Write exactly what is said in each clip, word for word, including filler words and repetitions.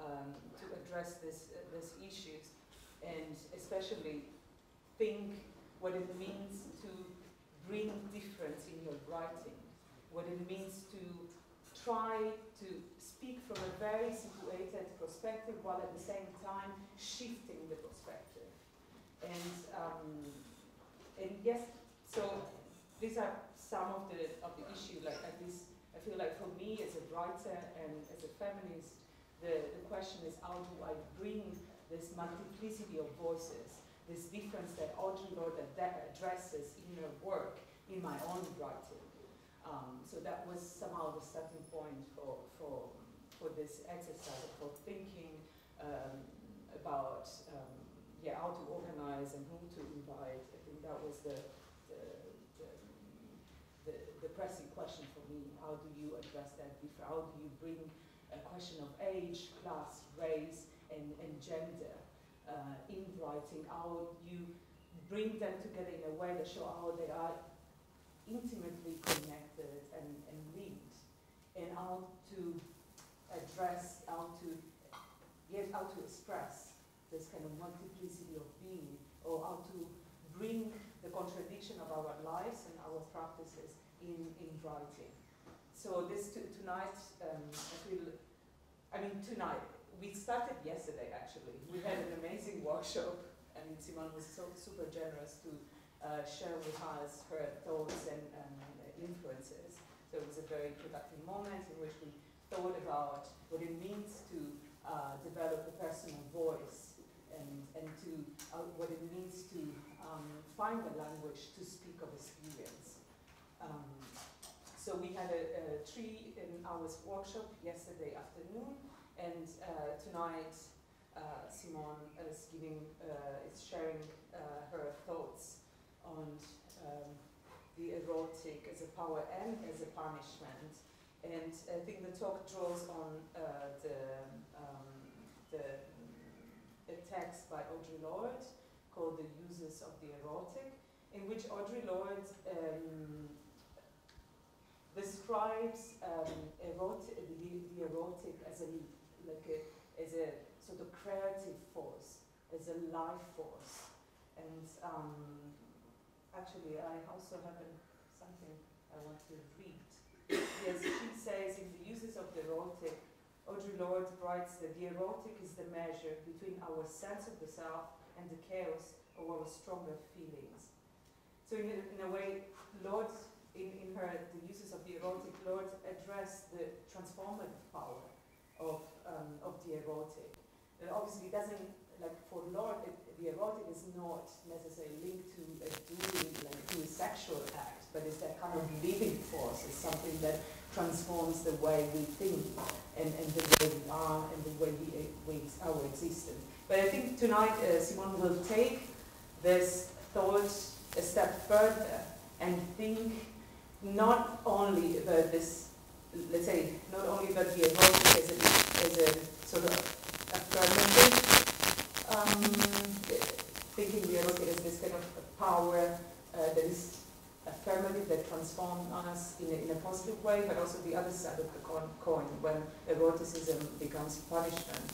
um, to address this, uh, these issues, and especially think what it means to bring difference in your writing, what it means to try to speak from a very situated perspective while at the same time shifting the perspective. And, um, and yes, so these are some of the, of the issue, like at least I feel like for me as a writer and as a feminist, the, the question is how do I bring this multiplicity of voices, this difference that Audre Lorde addresses in her work, in my own writing. Um, so that was somehow the starting point for, for, for this exercise, for thinking um, about um, yeah, how to organize and whom to invite. I think that was the, the, the, the, the pressing question for me. How do you address that different? How do you bring a question of age, class, race, and, and gender uh, in writing? How you bring them together in a way that show how they are intimately connected and, and linked, and how to address, how to, yes, how to express this kind of multiplicity of being, or how to bring the contradiction of our lives and our practices in, in writing. So this tonight, um, I feel, I mean tonight, we started yesterday actually. We had an amazing workshop, and Simone was so super generous to uh, share with us her thoughts and, and influences. So it was a very productive moment in which we thought about what it means to uh, develop a personal voice, and, and to uh, what it means to um, find a language to speak of experience. Um, so we had a, a three hours workshop yesterday afternoon, and uh, tonight uh, Simone is giving, uh, is sharing uh, her thoughts on um, the erotic as a power and as a punishment. And I think the talk draws on uh, the, um, the a text by Audre Lorde called The Uses of the Erotic, in which Audre Lorde um, describes um, erotic, the, the erotic as a, like a, as a sort of creative force, as a life force. And um, actually, I also have an, something I want to read. Yes, she says, in The Uses of the Erotic, Audre Lorde writes that the erotic is the measure between our sense of the self and the chaos of our stronger feelings. So in a, in a way, Lorde, in, in her The Uses of the Erotic, Lorde addressed the transformative power of, um, of the erotic. And obviously, it doesn't, like for Lorde, it, the erotic is not necessarily linked to a doing, like to a sexual act, but it's that kind of living force. It's something that transforms the way we think and, and the way we are and the way we, we our existence. But I think tonight uh, Simone will take this thought a step further and think not only about this, let's say, not only about the erotic as a, as a sort of affirmative, um, thinking the erotic as this kind of power uh, that is affirmative, that transforms us in a, in a positive way, but also the other side of the coin, when eroticism becomes punishment,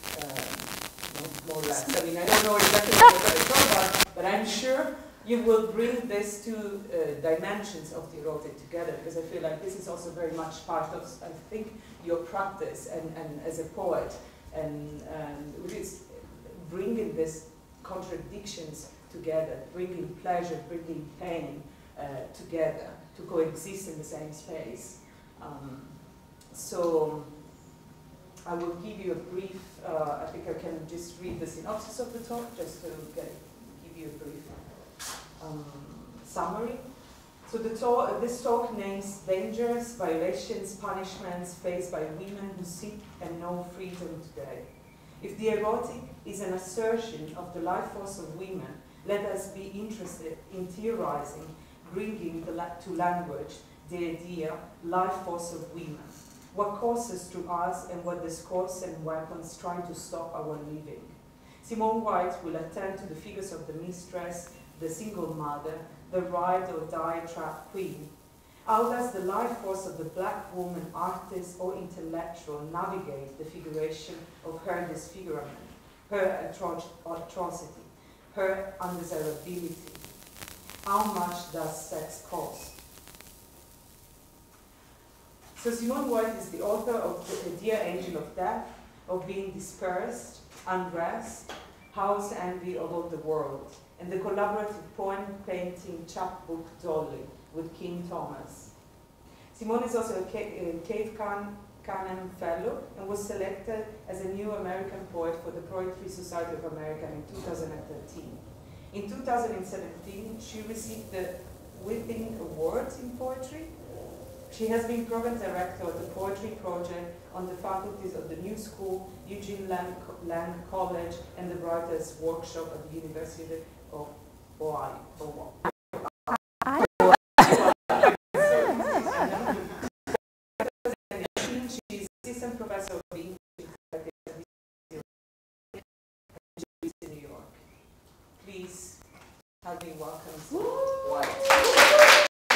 um, more, more or less. I mean, I don't know exactly what I'm talking about, but I'm sure you will bring these two uh, dimensions of the erotic together, because I feel like this is also very much part of, I think, your practice and, and as a poet, and, and which is bringing these contradictions together, bringing pleasure, bringing pain uh, together to coexist in the same space. Um, so I will give you a brief, uh, I think I can just read the synopsis of the talk, just to get, give you a brief um, summary. So the talk, this talk names dangers, violations, punishments faced by women who seek and know freedom today. If the erotic is an assertion of the life force of women, let us be interested in theorizing, bringing the la to language the idea, life force of women. What causes to us and what discourse and weapons trying to stop our living. Simone White will attend to the figures of the mistress, the single mother, the ride or die trap queen. How does the life force of the black woman, artist or intellectual, navigate the figuration of her disfigurement, her atro atrocity, her undesirability? How much does sex cost? So Simone White is the author of The Dear Angel of Death, of Being Dispersed, Undressed, House Envy of All the World, and the collaborative poem-painting chapbook Dolly with King Thomas. Simone is also a Cave Canem Fellow and was selected as a new American poet for the Poetry Society of America in two thousand thirteen. In two thousand seventeen, she received the Whipping Award in Poetry. She has been program director of the Poetry Project on the faculties of the New School, Eugene Lang, Lang College, and the Writers' Workshop at the University of Hawaii. She is assistant professor of English in New York. Please help me welcome Simone White.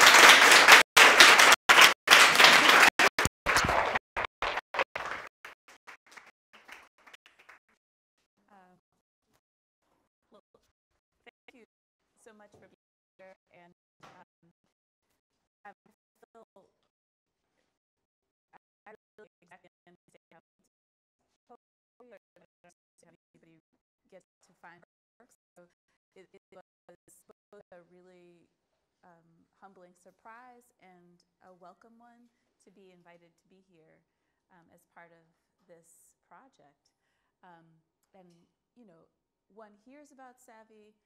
So much for being here, and um, I'm still, I really exactly understand how anybody gets to find work. So it, it was both a really um, humbling surprise and a welcome one to be invited to be here um, as part of this project. Um, and you know, one hears about Savvy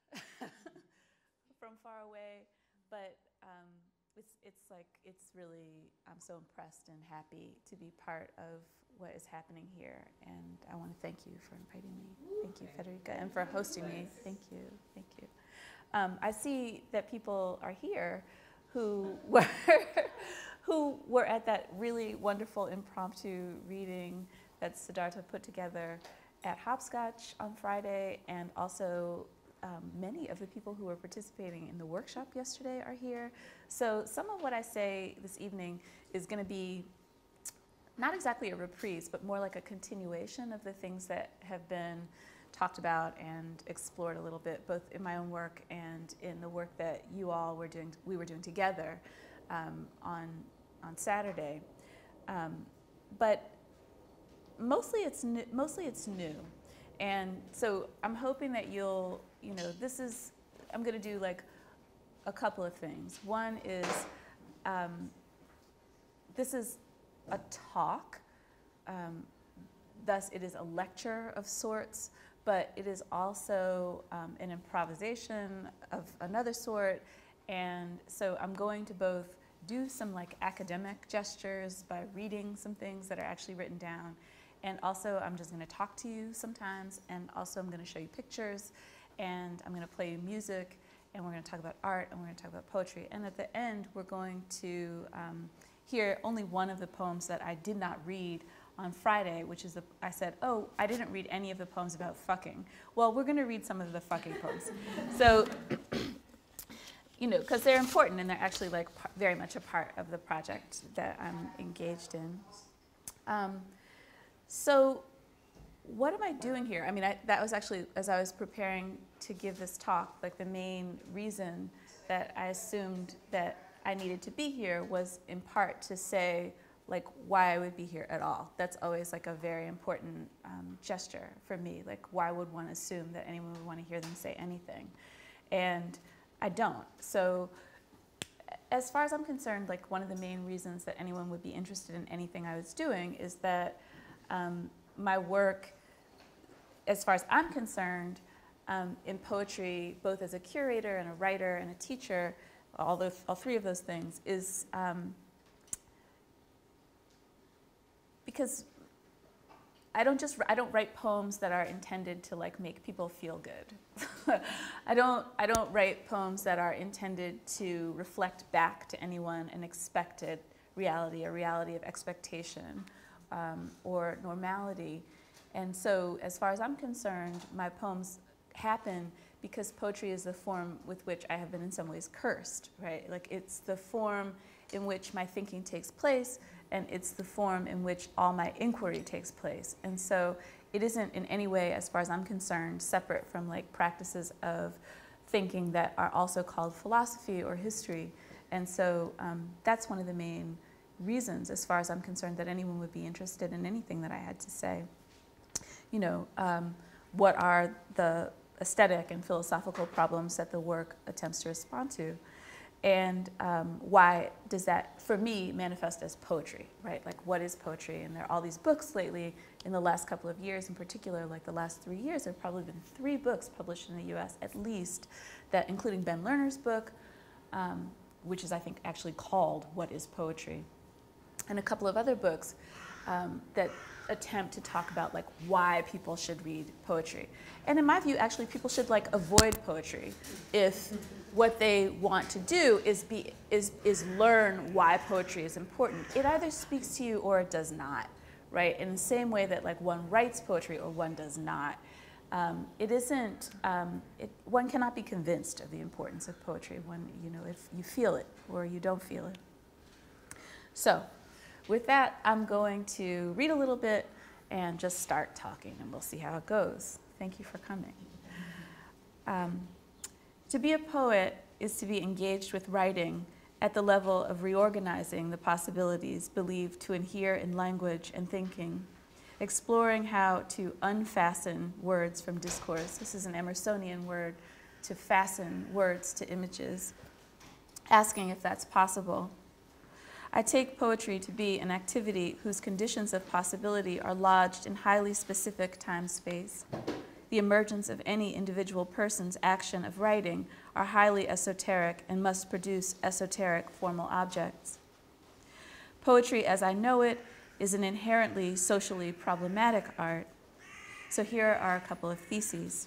from far away, but um, it's, it's like, it's really, I'm so impressed and happy to be part of what is happening here, and I want to thank you for inviting me. Thank you, Federica, and for hosting me. Thank you, thank you. Um, I see that people are here who were, who were at that really wonderful impromptu reading that Siddhartha put together at Hopscotch on Friday, and also Um, many of the people who were participating in the workshop yesterday are here. So some of what I say this evening is going to be not exactly a reprise, but more like a continuation of the things that have been talked about and explored a little bit, both in my own work and in the work that you all were doing, we were doing together um, on, on Saturday. Um, but mostly it's, new, mostly it's new. And so I'm hoping that you'll, you know, this is, I'm going to do like a couple of things. One is, um, this is a talk, um, thus it is a lecture of sorts, but it is also um, an improvisation of another sort. And so I'm going to both do some like academic gestures by reading some things that are actually written down. And also, I'm just going to talk to you sometimes, and also I'm going to show you pictures, and I'm going to play you music, and we're going to talk about art, and we're going to talk about poetry. And at the end, we're going to um, hear only one of the poems that I did not read on Friday, which is the, I said, oh, I didn't read any of the poems about fucking. Well, we're going to read some of the fucking poems. So, you know, because they're important, and they're actually like very much a part of the project that I'm engaged in. Um, So what am I doing here? I mean, I, that was actually, as I was preparing to give this talk, like the main reason that I assumed that I needed to be here was in part to say, like, why I would be here at all. That's always like a very important um, gesture for me. Like, why would one assume that anyone would want to hear them say anything? And I don't. So as far as I'm concerned, like, one of the main reasons that anyone would be interested in anything I was doing is that Um, my work, as far as I'm concerned, um, in poetry, both as a curator and a writer and a teacher, all, those, all three of those things, is um, because I don't just I don't write poems that are intended to like make people feel good. I don't I don't write poems that are intended to reflect back to anyone an expected reality, a reality of expectation. Um, or normality. And so as far as I'm concerned, my poems happen because poetry is the form with which I have been in some ways cursed, right? Like it's the form in which my thinking takes place, and it's the form in which all my inquiry takes place. And so it isn't in any way, as far as I'm concerned, separate from like practices of thinking that are also called philosophy or history. And so um, that's one of the main reasons, as far as I'm concerned, that anyone would be interested in anything that I had to say. You know, um, what are the aesthetic and philosophical problems that the work attempts to respond to? And um, why does that, for me, manifest as poetry, right? Like, what is poetry? And there are all these books lately, in the last couple of years in particular, like the last three years, there have probably been three books published in the U S at least, that including Ben Lerner's book, um, which is, I think, actually called What is Poetry? And a couple of other books um, that attempt to talk about like why people should read poetry. And in my view, actually, people should like avoid poetry if what they want to do is be is is learn why poetry is important. It either speaks to you or it does not, right? In the same way that like one writes poetry or one does not. Um, it isn't. Um, it, one cannot be convinced of the importance of poetry when you know if you feel it or you don't feel it. So, with that, I'm going to read a little bit and just start talking, and we'll see how it goes. Thank you for coming. Um, to be a poet is to be engaged with writing at the level of reorganizing the possibilities believed to inhere in language and thinking, exploring how to unfasten words from discourse. This is an Emersonian word, to fasten words to images, asking if that's possible. I take poetry to be an activity whose conditions of possibility are lodged in highly specific time-space. The emergence of any individual person's action of writing are highly esoteric and must produce esoteric formal objects. Poetry, as I know it, is an inherently socially problematic art. So here are a couple of theses.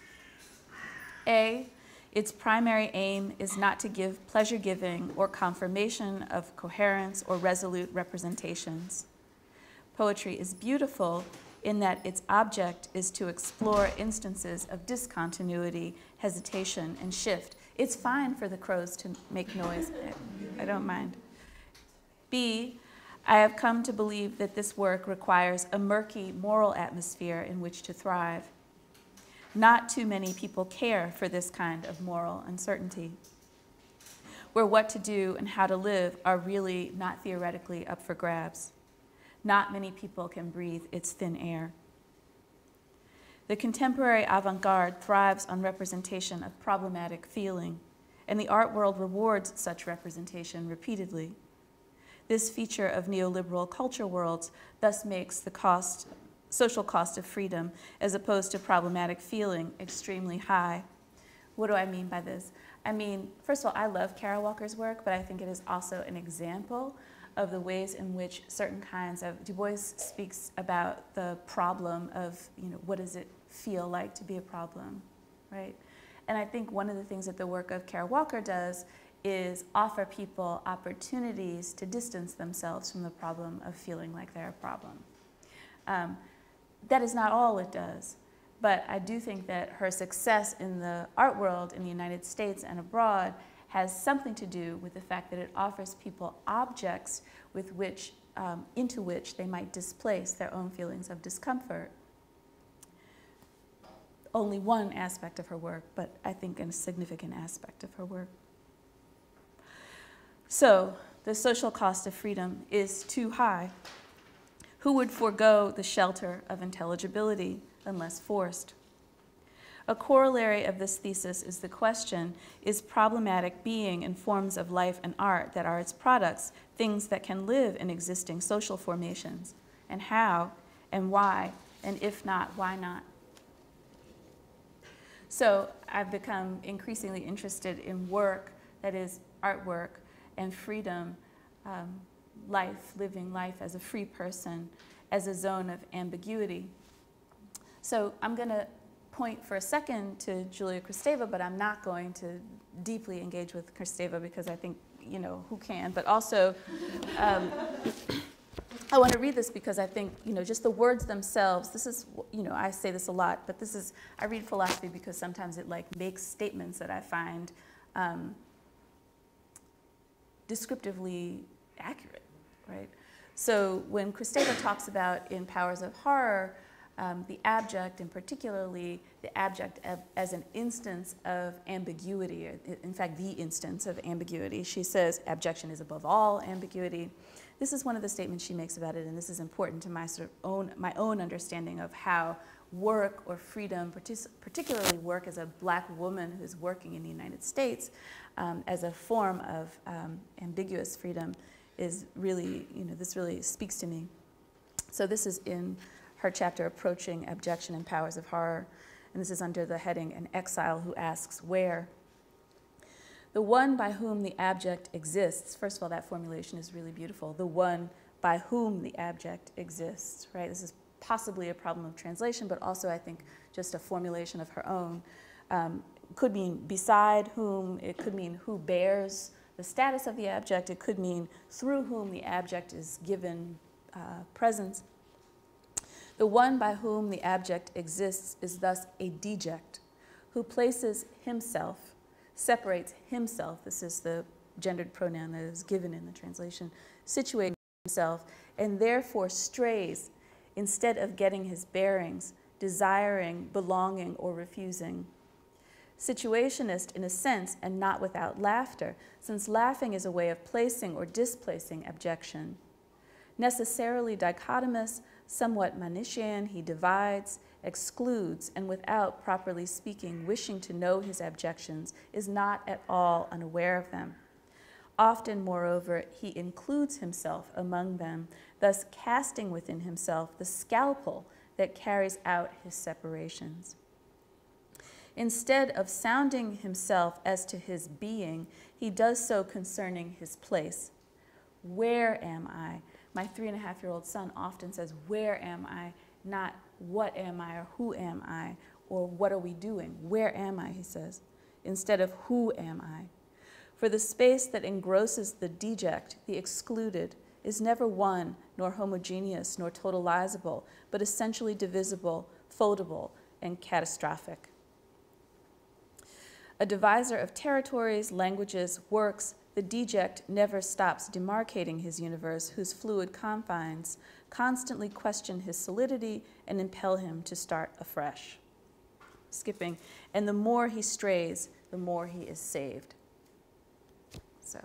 A, its primary aim is not to give pleasure-giving or confirmation of coherence or resolute representations. Poetry is beautiful in that its object is to explore instances of discontinuity, hesitation, and shift. It's fine for the crows to make noise. I don't mind. B, I have come to believe that this work requires a murky moral atmosphere in which to thrive. Not too many people care for this kind of moral uncertainty, where what to do and how to live are really not theoretically up for grabs. Not many people can breathe its thin air. The contemporary avant-garde thrives on representation of problematic feeling, and the art world rewards such representation repeatedly. This feature of neoliberal culture worlds thus makes the cost social cost of freedom, as opposed to problematic feeling, extremely high. What do I mean by this? I mean, first of all, I love Kara Walker's work, but I think it is also an example of the ways in which certain kinds of, Du Bois speaks about the problem of, you know, what does it feel like to be a problem, right? And I think one of the things that the work of Kara Walker does is offer people opportunities to distance themselves from the problem of feeling like they're a problem. Um, That is not all it does, but I do think that her success in the art world in the United States and abroad has something to do with the fact that it offers people objects with which, um, into which they might displace their own feelings of discomfort. Only one aspect of her work, but I think a significant aspect of her work. So, the social cost of freedom is too high. Who would forego the shelter of intelligibility unless forced? A corollary of this thesis is the question, is problematic being in forms of life and art that are its products, things that can live in existing social formations? And how, and why, and if not, why not? So I've become increasingly interested in work that is artwork and freedom, um, life, living life as a free person, as a zone of ambiguity. So I'm going to point for a second to Julia Kristeva, but I'm not going to deeply engage with Kristeva because I think, you know, who can? But also, um, I want to read this because I think, you know, just the words themselves, this is, you know, I say this a lot, but this is, I read philosophy because sometimes it like makes statements that I find um, descriptively accurate, right? So when Kristeva talks about in Powers of Horror, um, the abject, and particularly the abject as an instance of ambiguity, or in fact, the instance of ambiguity, she says abjection is above all ambiguity. This is one of the statements she makes about it, and this is important to my sort of own, my own understanding of how work or freedom, particularly work as a black woman who's working in the United States, um, as a form of um, ambiguous freedom, is really, you know, this really speaks to me. So this is in her chapter, Approaching Abjection and Powers of Horror, and this is under the heading, An Exile Who Asks Where. The one by whom the abject exists, first of all, that formulation is really beautiful, the one by whom the abject exists, right? This is possibly a problem of translation, but also I think just a formulation of her own. Um, could mean beside whom, it could mean who bears the status of the abject, it could mean through whom the abject is given uh, presence. The one by whom the abject exists is thus a deject, who places himself, separates himself, this is the gendered pronoun that is given in the translation, situates himself, and therefore strays instead of getting his bearings, desiring, belonging, or refusing. Situationist in a sense, and not without laughter, since laughing is a way of placing or displacing abjection. Necessarily dichotomous, somewhat Manichaean, he divides, excludes, and without, properly speaking, wishing to know his abjections, is not at all unaware of them. Often, moreover, he includes himself among them, thus casting within himself the scalpel that carries out his separations. Instead of sounding himself as to his being, he does so concerning his place. Where am I? My three and a half year old son often says, where am I? Not what am I or who am I or what are we doing? Where am I, he says, instead of who am I? For the space that engrosses the deject, the excluded, is never one, nor homogeneous, nor totalizable, but essentially divisible, foldable, and catastrophic. A divisor of territories, languages, works, the deject never stops demarcating his universe, whose fluid confines constantly question his solidity and impel him to start afresh. Skipping, and the more he strays, the more he is saved. So,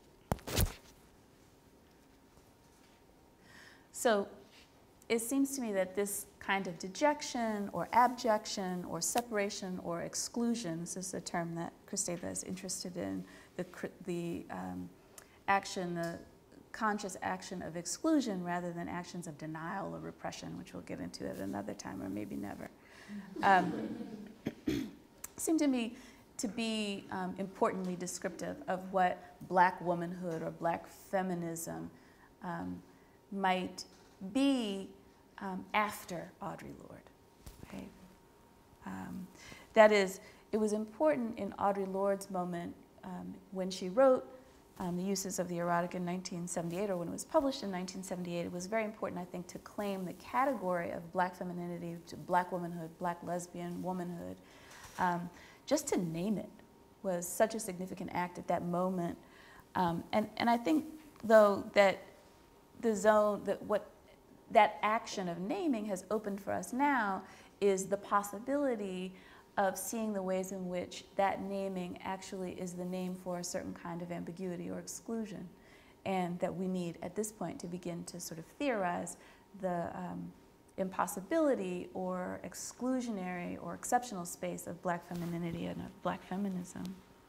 so it seems to me that this kind of dejection or abjection or separation or exclusion, this is a term that Kristeva is interested in, the, the um, action, the conscious action of exclusion rather than actions of denial or repression, which we'll get into at another time or maybe never, um, seem to me to be um, importantly descriptive of what black womanhood or black feminism um, might be um, after Audre Lorde. Right? Um, that is, it was important in Audre Lorde's moment um, when she wrote um, The Uses of the Erotic in nineteen seventy-eight, or when it was published in nineteen seventy-eight, it was very important, I think, to claim the category of black femininity, to black womanhood, black lesbian womanhood. Um, just to name it was such a significant act at that moment. Um, and, and I think, though, that the zone, that what that action of naming has opened for us now is the possibility of seeing the ways in which that naming actually is the name for a certain kind of ambiguity or exclusion, and that we need at this point to begin to sort of theorize the um, impossibility or exclusionary or exceptional space of black femininity and of black feminism.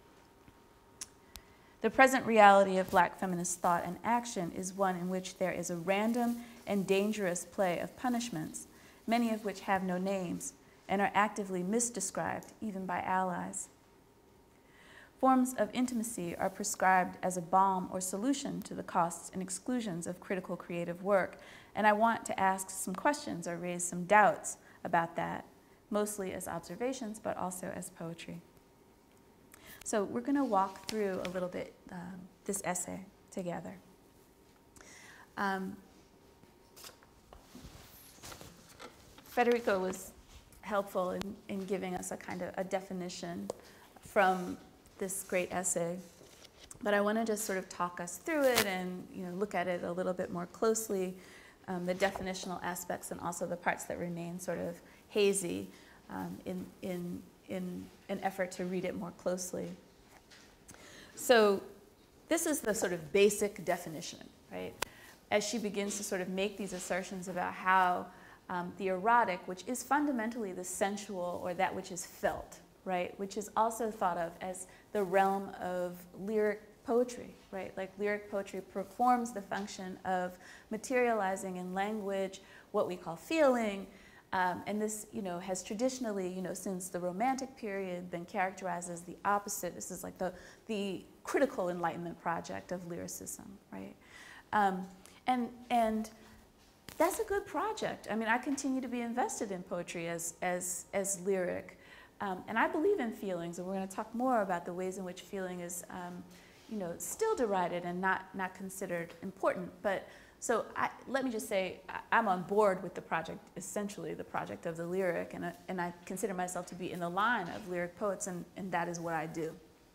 The present reality of black feminist thought and action is one in which there is a random and dangerous play of punishments, many of which have no names and are actively misdescribed even by allies. Forms of intimacy are prescribed as a balm or solution to the costs and exclusions of critical creative work, and I want to ask some questions or raise some doubts about that, mostly as observations, but also as poetry. So we're going to walk through a little bit um, this essay together. Um, Federico was helpful in, in giving us a kind of a definition from this great essay. But I want to just sort of talk us through it and, you know, look at it a little bit more closely, um, the definitional aspects and also the parts that remain sort of hazy um, in, in, in an effort to read it more closely. So this is the sort of basic definition, right? As she begins to sort of make these assertions about how um, the erotic, which is fundamentally the sensual or that which is felt, right, which is also thought of as the realm of lyric poetry, right? Like lyric poetry performs the function of materializing in language what we call feeling, um, and this, you know, has traditionally, you know, since the Romantic period, been characterized as the opposite. This is like the the critical Enlightenment project of lyricism, right? Um, and and that's a good project. I mean, I continue to be invested in poetry as as as lyric, um, and I believe in feelings, and we're going to talk more about the ways in which feeling is, um, you know, still derided and not not considered important. But so I, let me just say, I'm on board with the project, essentially the project of the lyric, and, and I consider myself to be in the line of lyric poets, and, and that is what I do.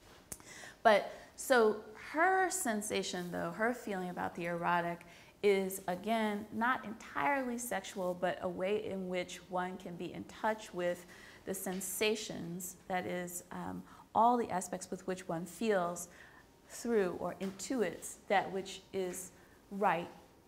But so her sensation, though, her feeling about the erotic is, again, not entirely sexual, but a way in which one can be in touch with the sensations, that is, um, all the aspects with which one feels through or intuits that which is right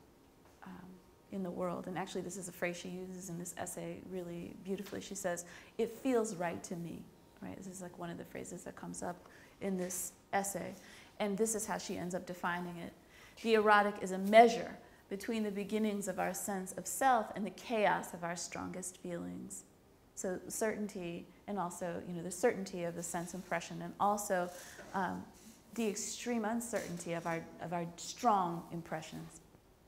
um, in the world. And actually, this is a phrase she uses in this essay really beautifully. She says, "It feels right to me," right? This is like one of the phrases that comes up in this essay. And this is how she ends up defining it. The erotic is a measure between the beginnings of our sense of self and the chaos of our strongest feelings. So certainty, and also, you know, the certainty of the sense impression, and also um, the extreme uncertainty of our, of our strong impressions.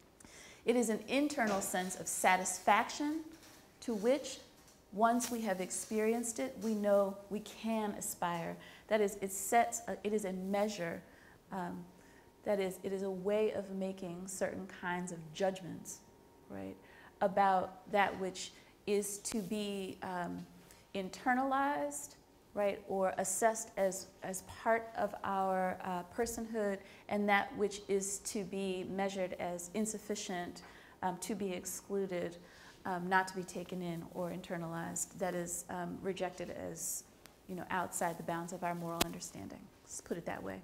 It is an internal sense of satisfaction to which, once we have experienced it, we know we can aspire. That is, it sets, a, it is a measure, um, that is, it is a way of making certain kinds of judgments, right, about that which is to be um, internalized, right, or assessed as, as part of our uh, personhood, and that which is to be measured as insufficient, um, to be excluded, um, not to be taken in or internalized, that is um, rejected as, you know, outside the bounds of our moral understanding. Let's put it that way.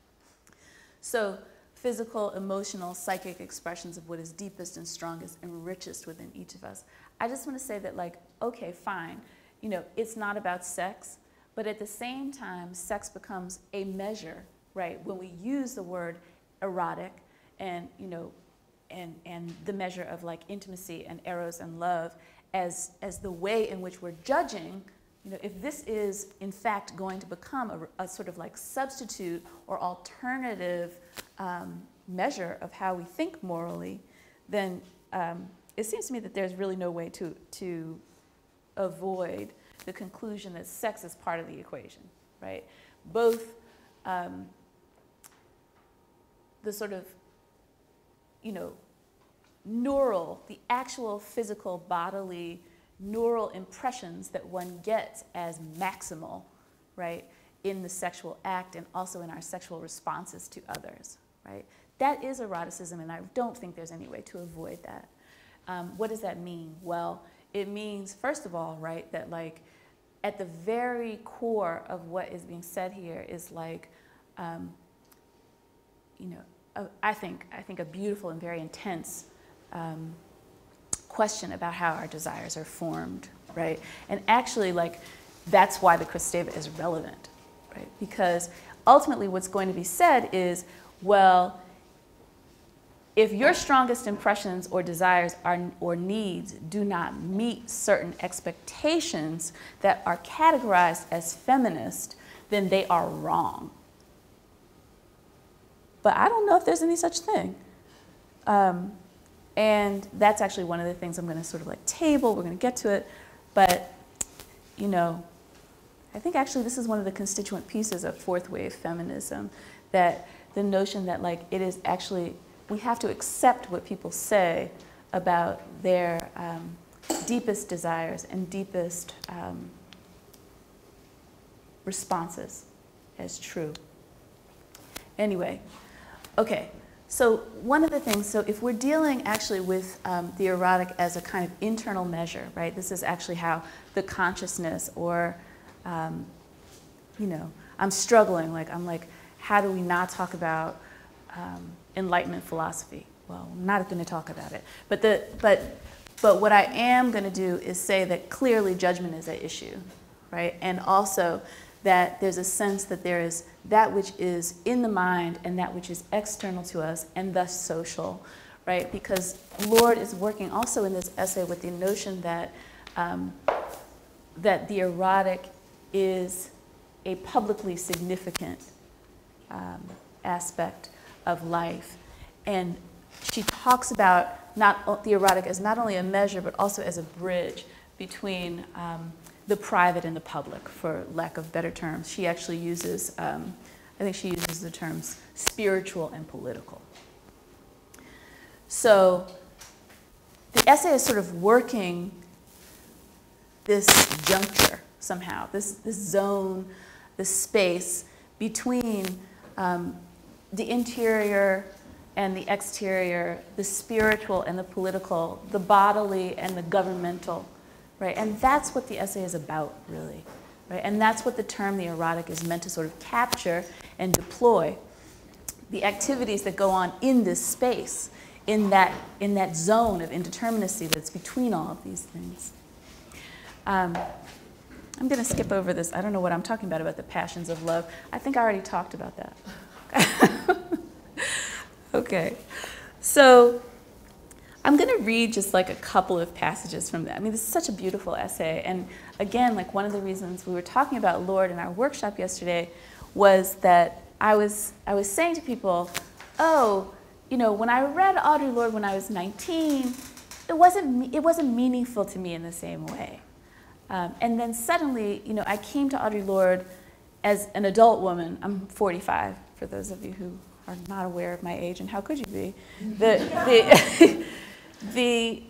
So physical, emotional, psychic expressions of what is deepest and strongest and richest within each of us. I just want to say that, like, okay, fine, you know, it's not about sex, but at the same time, sex becomes a measure, right? When we use the word erotic and, you know, and, and the measure of like intimacy and eros and love as, as the way in which we're judging, you know, if this is in fact going to become a, a sort of like substitute or alternative um, measure of how we think morally, then um, it seems to me that there's really no way to, to avoid the conclusion that sex is part of the equation, right? Both um, the sort of, you know, neural, the actual physical bodily neural impressions that one gets as maximal, right, in the sexual act and also in our sexual responses to others, right? That is eroticism, and I don't think there's any way to avoid that. Um, what does that mean? Well, it means, first of all, right, that like at the very core of what is being said here is like, um, you know, a, I think I think a beautiful and very intense um, question about how our desires are formed, right? And actually, like, that's why the Kristeva is relevant, right? Because ultimately, what's going to be said is, well, if your strongest impressions or desires are, or needs do not meet certain expectations that are categorized as feminist, then they are wrong. But I don't know if there's any such thing. Um, and that's actually one of the things I'm going to sort of like table. We're going to get to it. But, you know, I think actually this is one of the constituent pieces of fourth wave feminism, that the notion that like it is actually, we have to accept what people say about their um, deepest desires and deepest um, responses as true. Anyway, okay. So one of the things, so if we're dealing actually with um, the erotic as a kind of internal measure, right? This is actually how the consciousness or, um, you know, I'm struggling, like I'm like, how do we not talk about um, Enlightenment philosophy? Well, I'm not going to talk about it. But, the, but, but what I am going to do is say that clearly judgment is at issue, right? And also that there's a sense that there is that which is in the mind and that which is external to us and thus social, right? Because Lord is working also in this essay with the notion that, um, that the erotic is a publicly significant um, aspect of life. And she talks about not the erotic as not only a measure, but also as a bridge between um, the private and the public, for lack of better terms. She actually uses, um, I think she uses the terms spiritual and political. So the essay is sort of working this juncture somehow, this, this zone, this space between um, the interior and the exterior, the spiritual and the political, the bodily and the governmental. Right? And that's what the essay is about, really. Right? And that's what the term the erotic is meant to sort of capture and deploy. The activities that go on in this space, in that, in that zone of indeterminacy that's between all of these things. Um, I'm going to skip over this. I don't know what I'm talking about, about the passions of love. I think I already talked about that. Okay. So I'm going to read just like a couple of passages from that. I mean, this is such a beautiful essay. And again, like one of the reasons we were talking about Lord in our workshop yesterday was that I was, I was saying to people, oh, you know, when I read Audre Lorde when I was nineteen, it wasn't, it wasn't meaningful to me in the same way. Um, and then suddenly, you know, I came to Audre Lorde as an adult woman. I'm forty-five, for those of you who are not aware of my age, and how could you be? The, the, the,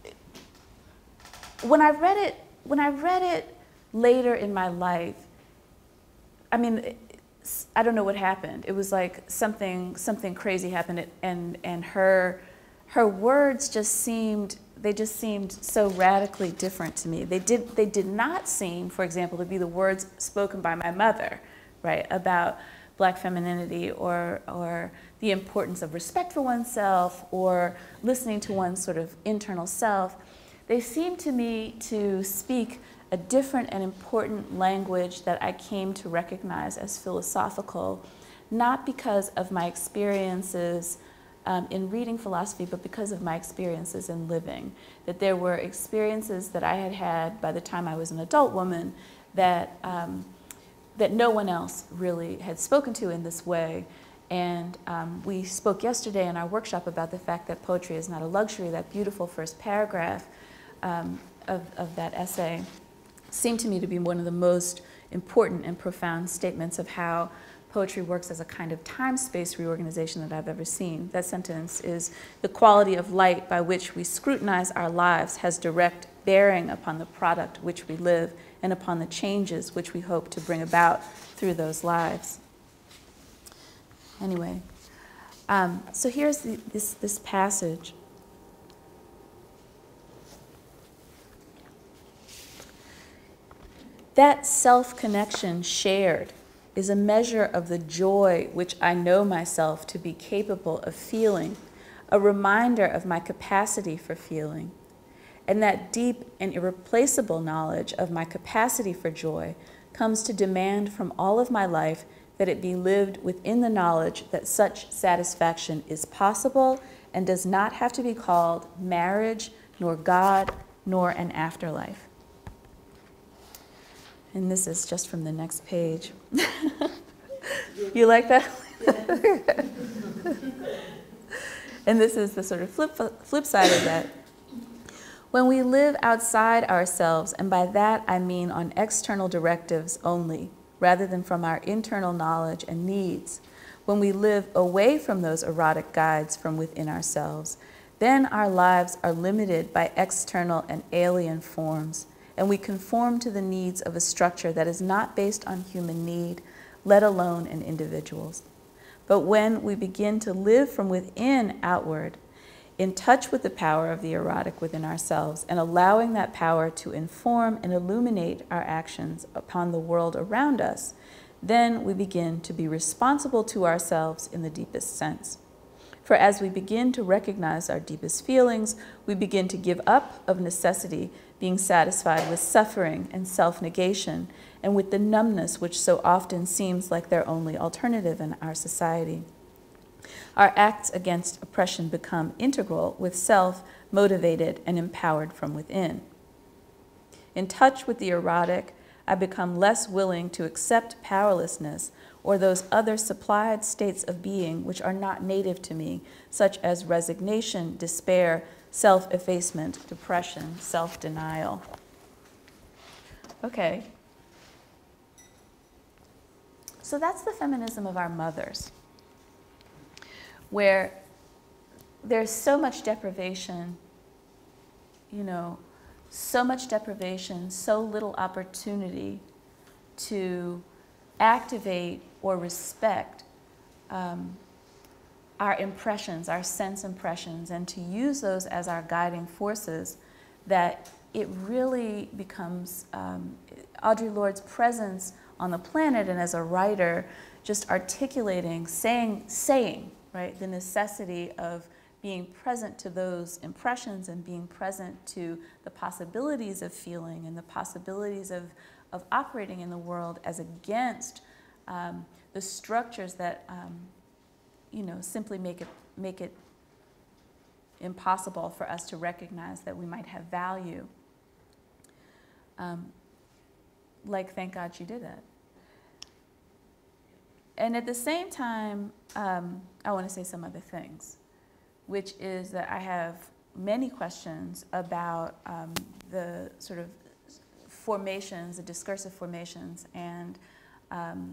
when I read it, when I read it later in my life, I mean, I don't know what happened. It was like something, something crazy happened, and, and her, her words just seemed, they just seemed so radically different to me. They did, they did not seem, for example, to be the words spoken by my mother, right, about Black femininity or, or the importance of respect for oneself or listening to one's sort of internal self. They seem to me to speak a different and important language that I came to recognize as philosophical, not because of my experiences um, in reading philosophy, but because of my experiences in living. That there were experiences that I had had by the time I was an adult woman that, um, that no one else really had spoken to in this way. And um, we spoke yesterday in our workshop about the fact that poetry is not a luxury. That beautiful first paragraph um, of, of that essay seemed to me to be one of the most important and profound statements of how poetry works as a kind of time-space reorganization that I've ever seen. That sentence is, "The quality of light by which we scrutinize our lives has direct bearing upon the product which we live and upon the changes which we hope to bring about through those lives." Anyway, um, so here's the, this, this passage. That self-connection shared is a measure of the joy which I know myself to be capable of feeling, a reminder of my capacity for feeling. And that deep and irreplaceable knowledge of my capacity for joy comes to demand from all of my life that it be lived within the knowledge that such satisfaction is possible and does not have to be called marriage, nor God, nor an afterlife. And this is just from the next page. You like that? And this is the sort of flip, flip side of that. When we live outside ourselves, and by that I mean on external directives only, rather than from our internal knowledge and needs, when we live away from those erotic guides from within ourselves, then our lives are limited by external and alien forms, and we conform to the needs of a structure that is not based on human need, let alone in individuals. but when we begin to live from within outward, in touch with the power of the erotic within ourselves, and allowing that power to inform and illuminate our actions upon the world around us, then we begin to be responsible to ourselves in the deepest sense. For as we begin to recognize our deepest feelings, we begin to give up of necessity being satisfied with suffering and self-negation, and with the numbness which so often seems like their only alternative in our society. Our acts against oppression become integral with self, motivated and empowered from within. In touch with the erotic, I become less willing to accept powerlessness or those other supplied states of being which are not native to me, such as resignation, despair, self-effacement, depression, self-denial. Okay. So that's the feminism of our mothers, where there's so much deprivation, you know, so much deprivation, so little opportunity to activate or respect um, our impressions, our sense impressions, and to use those as our guiding forces, that it really becomes um, Audre Lorde's presence on the planet and as a writer, just articulating, saying, saying, right, the necessity of being present to those impressions and being present to the possibilities of feeling and the possibilities of, of operating in the world as against um, the structures that, um, you know, simply make it, make it impossible for us to recognize that we might have value. Um, like, thank God she did that. And at the same time, um, I want to say some other things, which is that I have many questions about um, the sort of formations, the discursive formations, and um,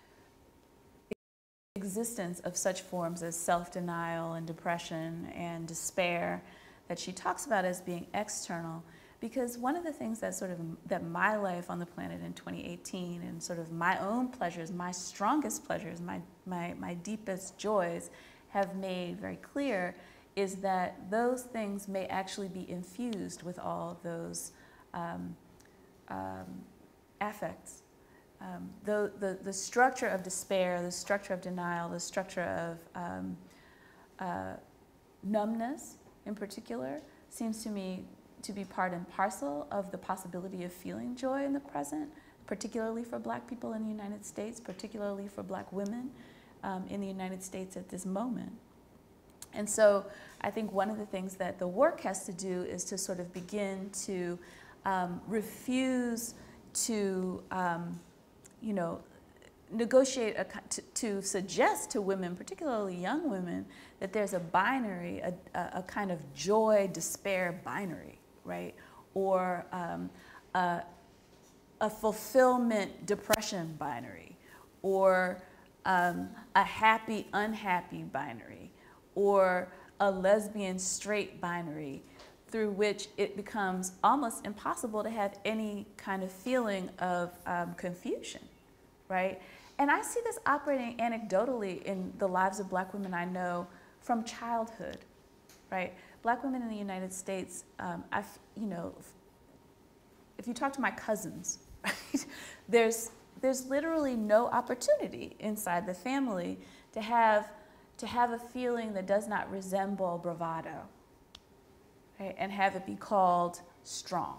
existence of such forms as self-denial and depression and despair that she talks about as being external. Because one of the things that sort of, that my life on the planet in twenty eighteen and sort of my own pleasures, my strongest pleasures, my, my, my deepest joys have made very clear is that those things may actually be infused with all of those um, um, affects. Um, the, the, the structure of despair, the structure of denial, the structure of um, uh, numbness in particular seems to me to be part and parcel of the possibility of feeling joy in the present, particularly for Black people in the United States, particularly for Black women um, in the United States at this moment. And so I think one of the things that the work has to do is to sort of begin to um, refuse to, um, you know, negotiate, a, to, to suggest to women, particularly young women, that there's a binary, a, a, a kind of joy-despair binary, right? Or um, a, a fulfillment-depression binary, or um, a happy-unhappy binary, or a lesbian-straight binary, through which it becomes almost impossible to have any kind of feeling of um, confusion, right? And I see this operating anecdotally in the lives of Black women I know from childhood, right? Black women in the United States, um, I've, you know, if you talk to my cousins, right, there's, there's literally no opportunity inside the family to have, to have a feeling that does not resemble bravado, right, and have it be called strong.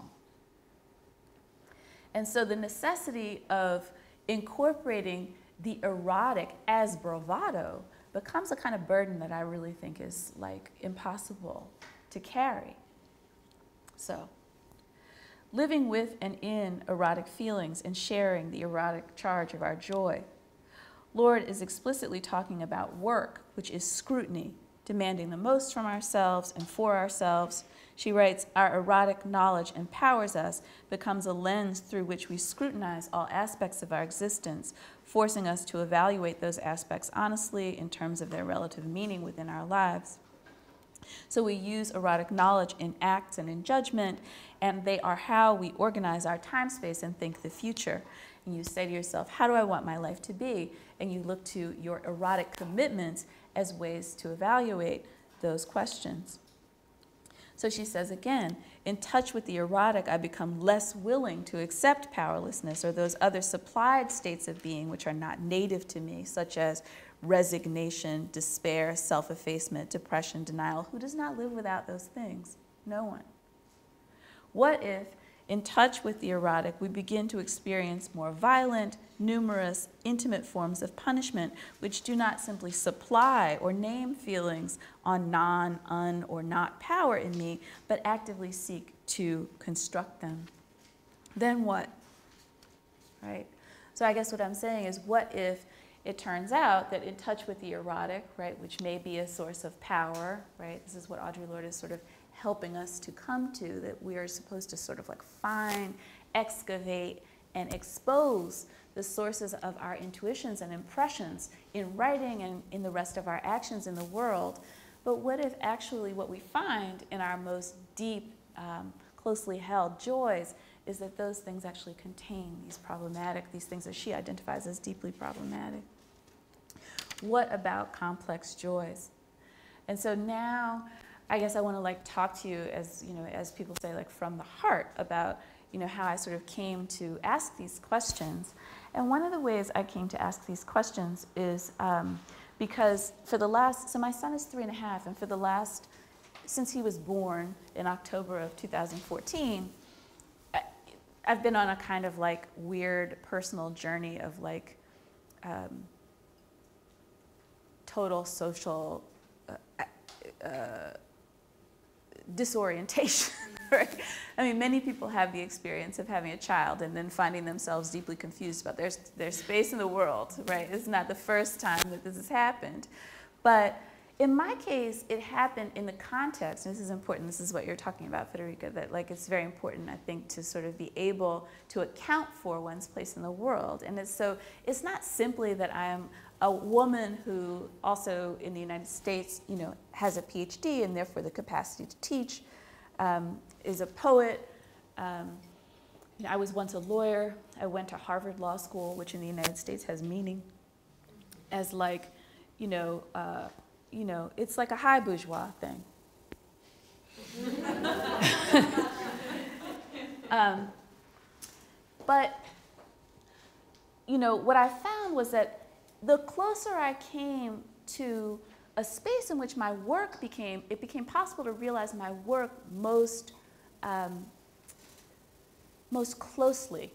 And so the necessity of incorporating the erotic as bravado becomes a kind of burden that I really think is like impossible to carry. So, living with and in erotic feelings and sharing the erotic charge of our joy. Lorde is explicitly talking about work, which is scrutiny, demanding the most from ourselves and for ourselves. She writes, our erotic knowledge empowers us, becomes a lens through which we scrutinize all aspects of our existence, forcing us to evaluate those aspects honestly in terms of their relative meaning within our lives. So we use erotic knowledge in acts and in judgment, and they are how we organize our time space and think the future. And you say to yourself, how do I want my life to be? And you look to your erotic commitments as ways to evaluate those questions. So she says again, in touch with the erotic, I become less willing to accept powerlessness or those other supplied states of being which are not native to me, such as resignation, despair, self-effacement, depression, denial. Who does not live without those things? No one. What if, in touch with the erotic, we begin to experience more violent, numerous, intimate forms of punishment which do not simply supply or name feelings on non, un, or not power in me, but actively seek to construct them? Then what? Right? So I guess what I'm saying is, what if it turns out that in touch with the erotic, right, which may be a source of power, right? This is what Audre Lorde is sort of helping us to come to, that we are supposed to sort of like find, excavate, and expose the sources of our intuitions and impressions in writing and in the rest of our actions in the world. But what if actually what we find in our most deep, um, closely held joys is that those things actually contain these problematic, these things that she identifies as deeply problematic? What about complex joys? And so now, I guess I want to like talk to you as, you know, as people say, like from the heart about, you know, how I sort of came to ask these questions. And one of the ways I came to ask these questions is um, because for the last, so my son is three and a half, and for the last, since he was born in October of two thousand fourteen, I've been on a kind of like weird personal journey of like um, total social uh, uh, disorientation. Right? I mean, many people have the experience of having a child and then finding themselves deeply confused about their, their space in the world, right? It's not the first time that this has happened. But in my case, it happened in the context, and this is important, this is what you're talking about, Federica, that like it's very important, I think, to sort of be able to account for one's place in the world. And it's, so it's not simply that I am a woman who also in the United States, you know, has a PhD and therefore the capacity to teach, um, is a poet. Um, you know, I was once a lawyer. I went to Harvard Law School, which in the United States has meaning as like, you know, uh, you know, it's like a high bourgeois thing. um, but, you know, what I found was that the closer I came to a space in which my work became, it became possible to realize my work most, um, most closely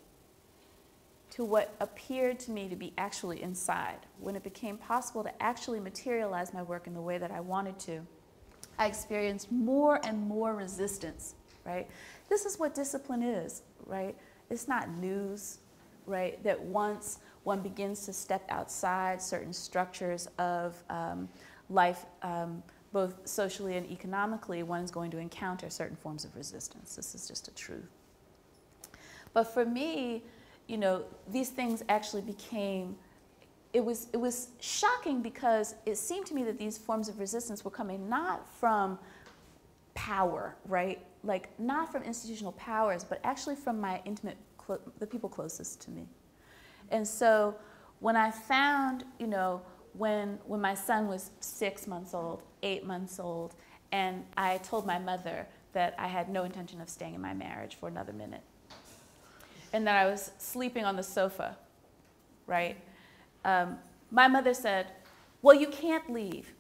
to what appeared to me to be actually inside. When it became possible to actually materialize my work in the way that I wanted to, I experienced more and more resistance, right? This is what discipline is, right? It's not news, right? That once one begins to step outside certain structures of um, life, um, both socially and economically, one is going to encounter certain forms of resistance. This is just a truth. But for me, you know, these things actually became, it was, it was shocking because it seemed to me that these forms of resistance were coming not from power, right? Like not from institutional powers, but actually from my intimate, the people closest to me. And so when I found, you know, when, when my son was six months old, eight months old, and I told my mother that I had no intention of staying in my marriage for another minute, and that I was sleeping on the sofa, right? Um, my mother said, well, you can't leave.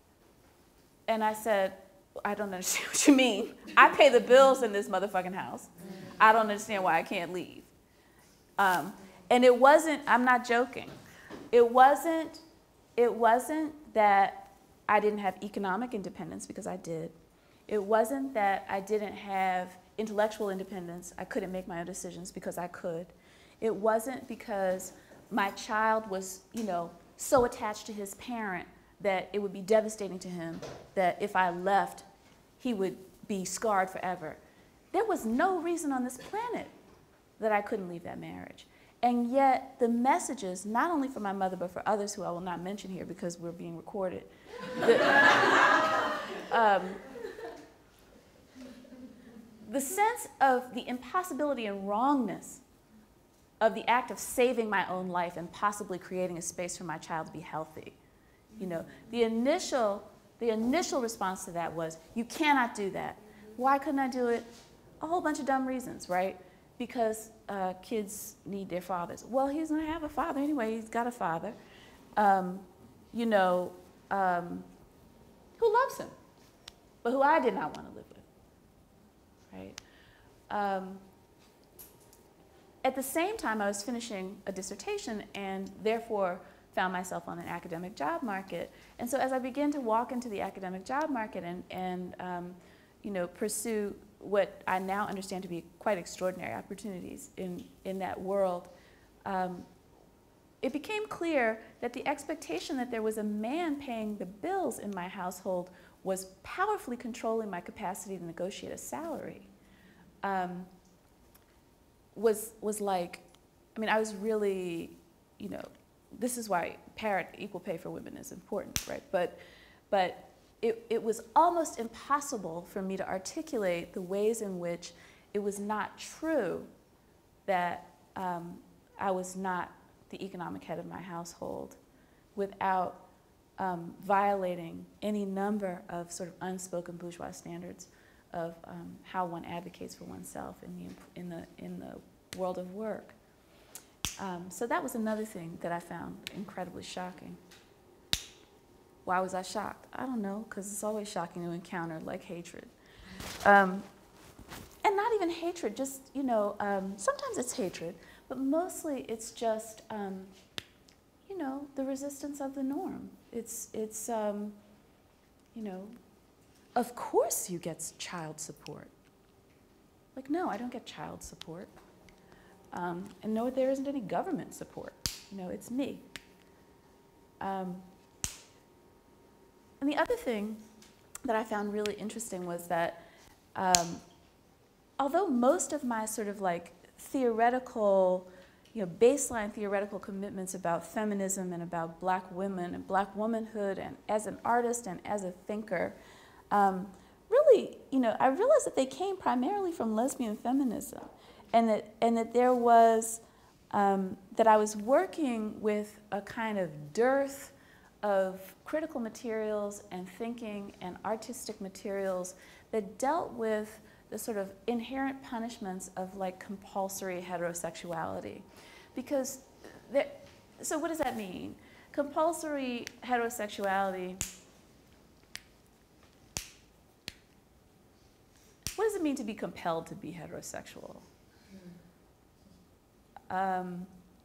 And I said, I don't understand what you mean. I pay the bills in this motherfucking house. I don't understand why I can't leave. Um, and it wasn't, I'm not joking. It wasn't, it wasn't that I didn't have economic independence, because I did. It wasn't that I didn't have intellectual independence. I couldn't make my own decisions, because I could. It wasn't because my child was, you know, so attached to his parent that it would be devastating to him that if I left, he would be scarred forever. There was no reason on this planet that I couldn't leave that marriage. And yet the messages, not only for my mother, but for others who I will not mention here because we're being recorded, the, um, the sense of the impossibility and wrongness of the act of saving my own life and possibly creating a space for my child to be healthy. You know, the initial, the initial response to that was, you cannot do that. Why couldn't I do it? A whole bunch of dumb reasons, right? Because uh, kids need their fathers. Well, he's gonna have a father anyway, he's got a father, um, you know, um, who loves him, but who I did not want to live with, right? Um, At the same time, I was finishing a dissertation and therefore found myself on an academic job market. And so as I began to walk into the academic job market and, and um, you know, pursue what I now understand to be quite extraordinary opportunities in, in that world, um, it became clear that the expectation that there was a man paying the bills in my household was powerfully controlling my capacity to negotiate a salary. Um, was was like, I mean, I was really, you know, this is why parent equal pay for women is important, right? But, but it, it was almost impossible for me to articulate the ways in which it was not true that um, I was not the economic head of my household without um, violating any number of sort of unspoken bourgeois standards of um, how one advocates for oneself in the, in the, in the world of work. Um, so that was another thing that I found incredibly shocking. Why was I shocked? I don't know, because it's always shocking to encounter like hatred. Um, and not even hatred, just, you know, um, sometimes it's hatred, but mostly it's just, um, you know, the resistance of the norm. It's, it's um, you know, of course you get child support. Like, no, I don't get child support. Um, and no, there isn't any government support. You know, it's me. Um, and the other thing that I found really interesting was that um, although most of my sort of like theoretical, you know, baseline theoretical commitments about feminism and about black women and black womanhood and as an artist and as a thinker, Um, really, you know, I realized that they came primarily from lesbian feminism, and that and that there was um, that I was working with a kind of dearth of critical materials and thinking and artistic materials that dealt with the sort of inherent punishments of like compulsory heterosexuality, because there, so what does that mean? Compulsory heterosexuality. What does it mean to be compelled to be heterosexual? Um,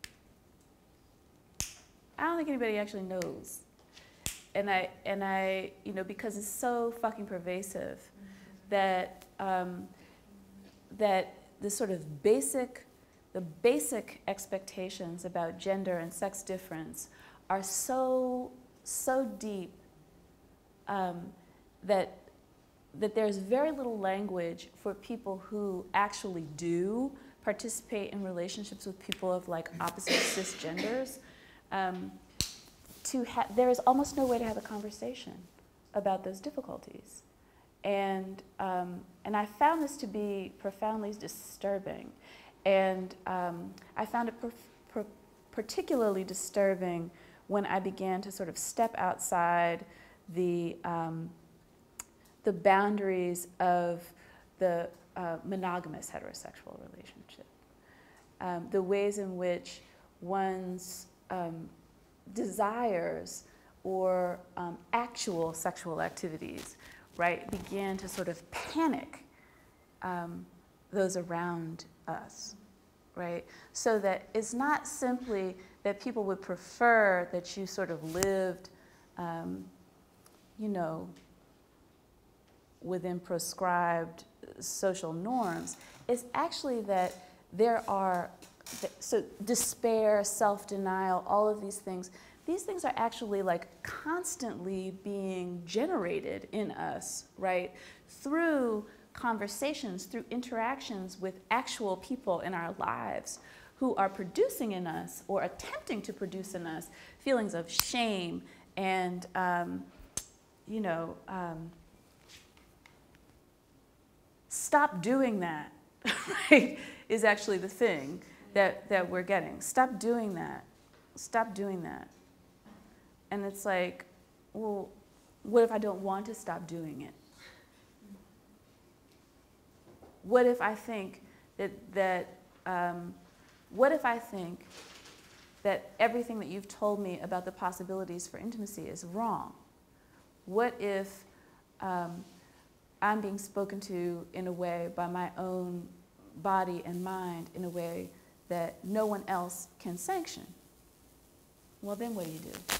I don't think anybody actually knows. And I, and I, you know, because it's so fucking pervasive that, um, that the sort of basic, the basic expectations about gender and sex difference are so, so deep um, that that there's very little language for people who actually do participate in relationships with people of like opposite cisgenders. Um, to ha there is almost no way to have a conversation about those difficulties. And, um, and I found this to be profoundly disturbing. And um, I found it particularly disturbing when I began to sort of step outside the um, the boundaries of the uh, monogamous heterosexual relationship, um, the ways in which one's um, desires or um, actual sexual activities, right, began to sort of panic um, those around us, right? So that it's not simply that people would prefer that you sort of lived, um, you know, within prescribed social norms. It's actually that there are, so despair, self-denial, all of these things, these things are actually like constantly being generated in us, right? Through conversations, through interactions with actual people in our lives who are producing in us or attempting to produce in us feelings of shame and, um, you know, um, stop doing that, right, is actually the thing that, that we're getting. Stop doing that. Stop doing that. And it's like, well, what if I don't want to stop doing it? What if I think that, that um, what if I think that everything that you've told me about the possibilities for intimacy is wrong? What if um, I'm being spoken to in a way by my own body and mind in a way that no one else can sanction? Well, then what do you do?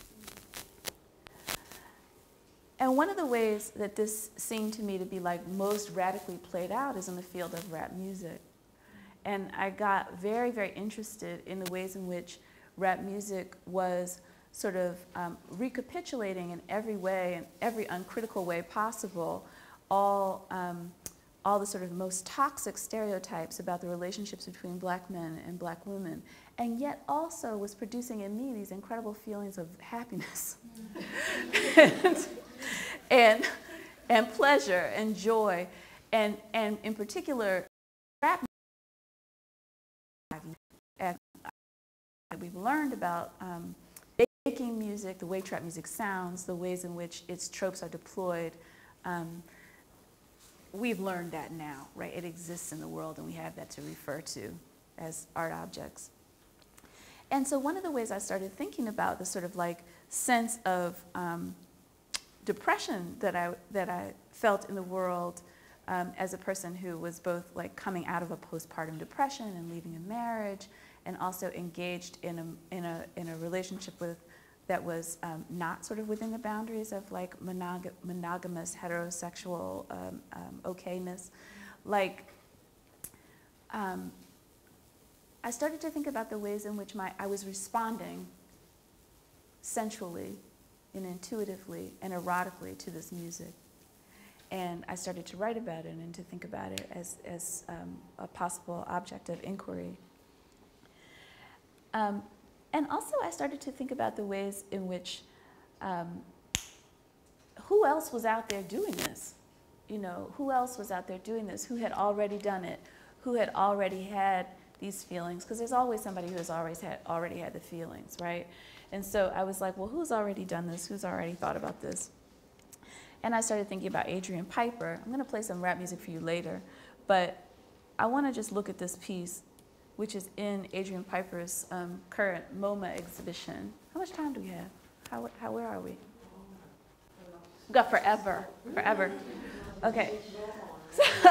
And one of the ways that this seemed to me to be like most radically played out is in the field of rap music. And I got very, very interested in the ways in which rap music was sort of um, recapitulating in every way, in every uncritical way possible, all, um, all the sort of most toxic stereotypes about the relationships between black men and black women, and yet also was producing in me these incredible feelings of happiness and, and, and pleasure and joy, and, and in particular, rap music. And we've learned about um, making music, the way trap music sounds, the ways in which its tropes are deployed. Um, we've learned that now, right? It exists in the world, and we have that to refer to as art objects. And so one of the ways I started thinking about the sort of like sense of um, depression that I, that I felt in the world um, as a person who was both like coming out of a postpartum depression and leaving a marriage, and also engaged in a, in a, in a relationship with, that was um, not sort of within the boundaries of like monog monogamous heterosexual um, um, okayness. Like, um, I started to think about the ways in which my, I was responding sensually and intuitively and erotically to this music. And I started to write about it and to think about it as, as um, a possible object of inquiry. Um, and also I started to think about the ways in which, um, who else was out there doing this? You know, who else was out there doing this? Who had already done it? Who had already had these feelings? Because there's always somebody who has always had, already had the feelings, right? And so I was like, well, who's already done this? Who's already thought about this? And I started thinking about Adrian Piper. I'm going to play some rap music for you later, but I want to just look at this piece, which is in Adrian Piper's um, current MoMA exhibition. How much time do we have? How, how, where are we? We've got forever, forever. Okay. So,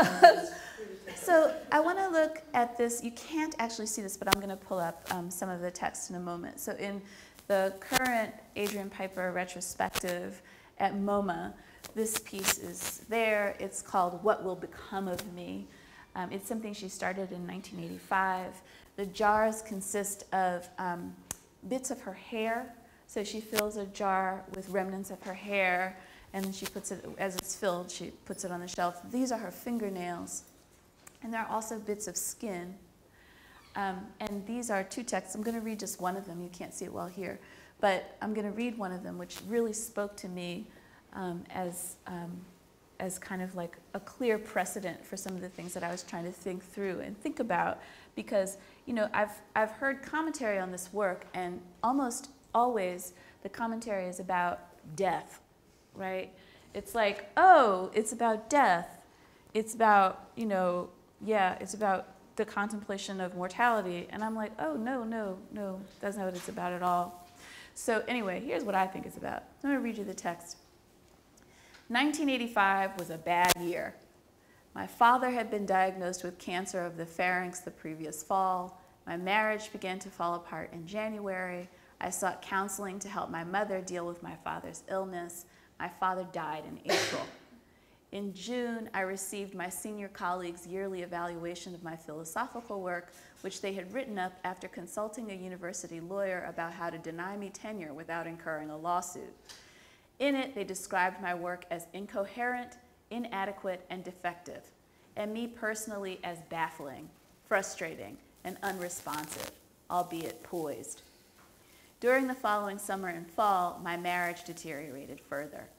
so I want to look at this. You can't actually see this, but I'm going to pull up um, some of the text in a moment. So in the current Adrian Piper retrospective at MoMA, this piece is there. It's called What Will Become of Me. Um, it's something she started in nineteen eighty-five. The jars consist of um, bits of her hair. So she fills a jar with remnants of her hair, and then she puts it, as it's filled, she puts it on the shelf. These are her fingernails. And there are also bits of skin. Um, and these are two texts. I'm going to read just one of them. You can't see it well here. But I'm going to read one of them, which really spoke to me um, as, um, as kind of like a clear precedent for some of the things that I was trying to think through and think about. Because, you know, I've, I've heard commentary on this work, and almost always the commentary is about death, right? It's like, oh, it's about death. It's about, you know, yeah, it's about the contemplation of mortality. And I'm like, oh, no, no, no, that's not what it's about at all. So anyway, here's what I think it's about. I'm going to read you the text. nineteen eighty-five was a bad year. My father had been diagnosed with cancer of the pharynx the previous fall. My marriage began to fall apart in January. I sought counseling to help my mother deal with my father's illness. My father died in April. In June, I received my senior colleagues' yearly evaluation of my philosophical work, which they had written up after consulting a university lawyer about how to deny me tenure without incurring a lawsuit. In it, they described my work as incoherent, inadequate, and defective, and me personally as baffling, frustrating, and unresponsive, albeit poised. During the following summer and fall, my marriage deteriorated further.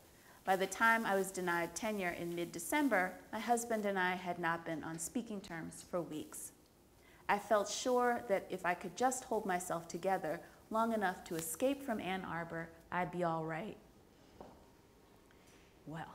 By the time I was denied tenure in mid-December, my husband and I had not been on speaking terms for weeks. I felt sure that if I could just hold myself together long enough to escape from Ann Arbor, I'd be all right. Well,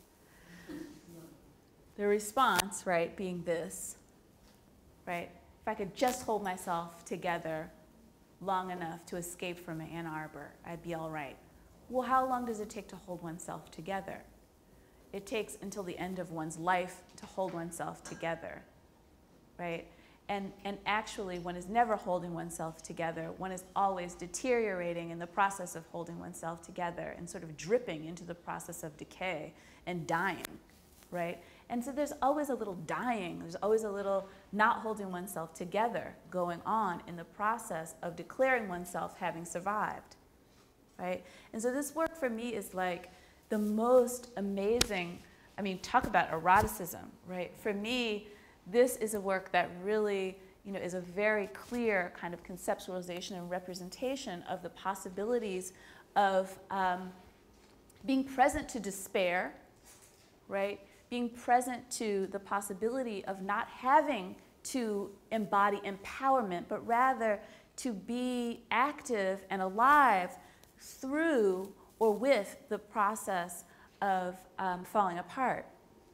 the response, right, being this, right? If I could just hold myself together long enough to escape from Ann Arbor, I'd be all right. Well, how long does it take to hold oneself together? It takes until the end of one's life to hold oneself together, right? And, and actually, one is never holding oneself together. One is always deteriorating in the process of holding oneself together and sort of dripping into the process of decay and dying, right? And so there's always a little dying. There's always a little not holding oneself together going on in the process of declaring oneself having survived, right? And so this work for me is like the most amazing, I mean, talk about eroticism, right? For me, this is a work that really, you know, is a very clear kind of conceptualization and representation of the possibilities of um, being present to despair, right? Being present to the possibility of not having to embody empowerment, but rather to be active and alive through or with the process of um, falling apart.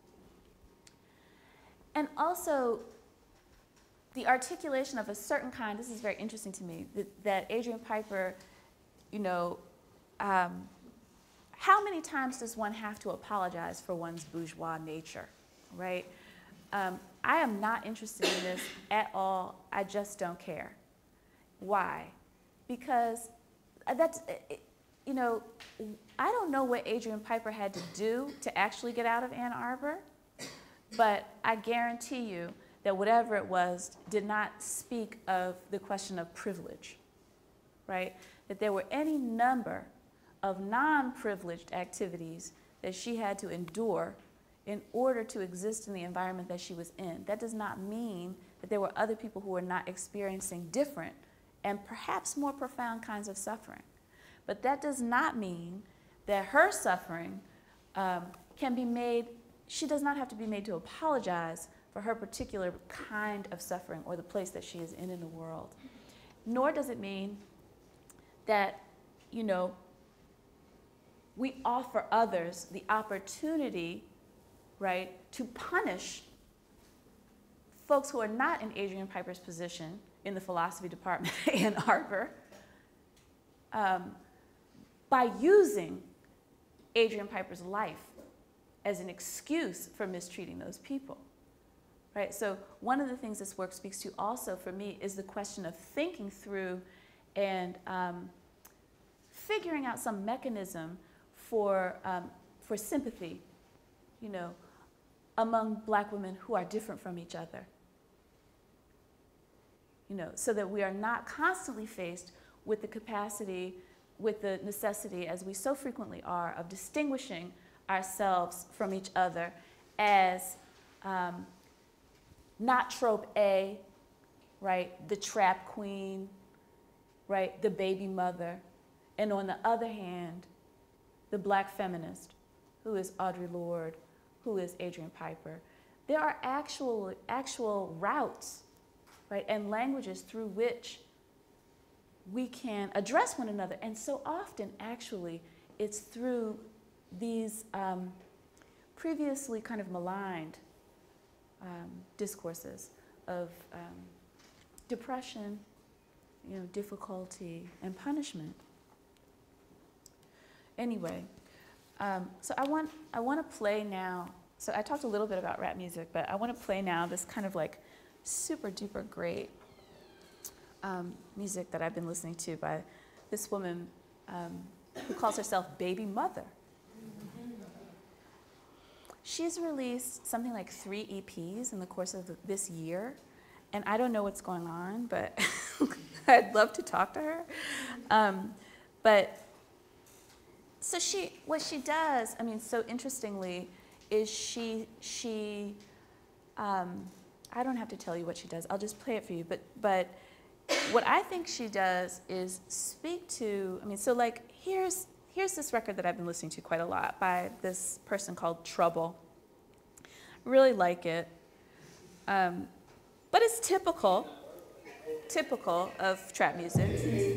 And also, the articulation of a certain kind, this is very interesting to me, that, that Adrian Piper, you know, um, how many times does one have to apologize for one's bourgeois nature, right? Um, I am not interested in this at all. I just don't care. Why? Because that's, you know, I don't know what Adrian Piper had to do to actually get out of Ann Arbor, but I guarantee you that whatever it was did not speak of the question of privilege, right? That there were any number of non-privileged activities that she had to endure in order to exist in the environment that she was in. That does not mean that there were other people who were not experiencing different and perhaps more profound kinds of suffering. But that does not mean that her suffering um, can be made, she does not have to be made to apologize for her particular kind of suffering or the place that she is in in the world. Nor does it mean that, you know, we offer others the opportunity, right, to punish folks who are not in Adrian Piper's position in the philosophy department at Ann Arbor um, by using Adrian Piper's life as an excuse for mistreating those people, right? So one of the things this work speaks to also for me is the question of thinking through and um, figuring out some mechanism for, um, for sympathy, you know, among black women who are different from each other. You know, so that we are not constantly faced with the capacity, with the necessity, as we so frequently are, of distinguishing ourselves from each other as um, not trope A, right, the trap queen, right, the baby mother, and on the other hand, the black feminist, who is Audre Lorde, who is Adrian Piper. There are actual, actual routes, right, and languages through which we can address one another. And so often, actually, it's through these um, previously kind of maligned um, discourses of um, depression, you know, difficulty, and punishment. Anyway, um, so I want, I want to play now, so I talked a little bit about rap music, but I want to play now this kind of like super duper great um, music that I've been listening to by this woman um, who calls herself Baby Mother. She's released something like three E Ps in the course of this year, and I don't know what's going on, but I'd love to talk to her. Um, but so she, what she does, I mean, so interestingly, is she, she, um, I don't have to tell you what she does, I'll just play it for you, but, but what I think she does is speak to, I mean, so like, here's, here's this record that I've been listening to quite a lot by this person called Trouble. Really like it. Um, but it's typical, typical of trap music.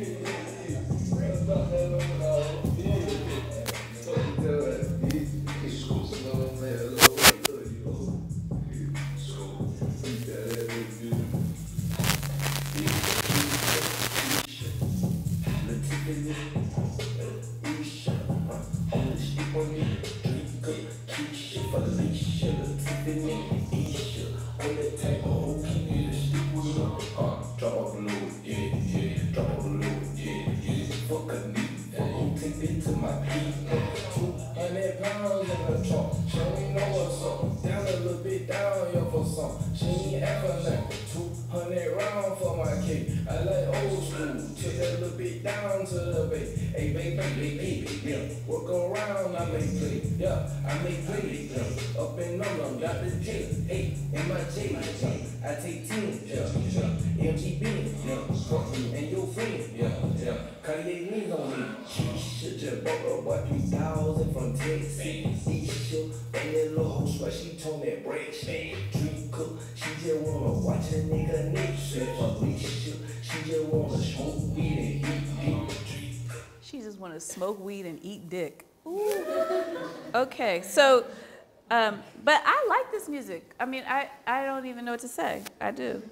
She just want to smoke weed and eat dick. Ooh. Okay, so, um, but I like this music. I mean, I, I don't even know what to say. I do.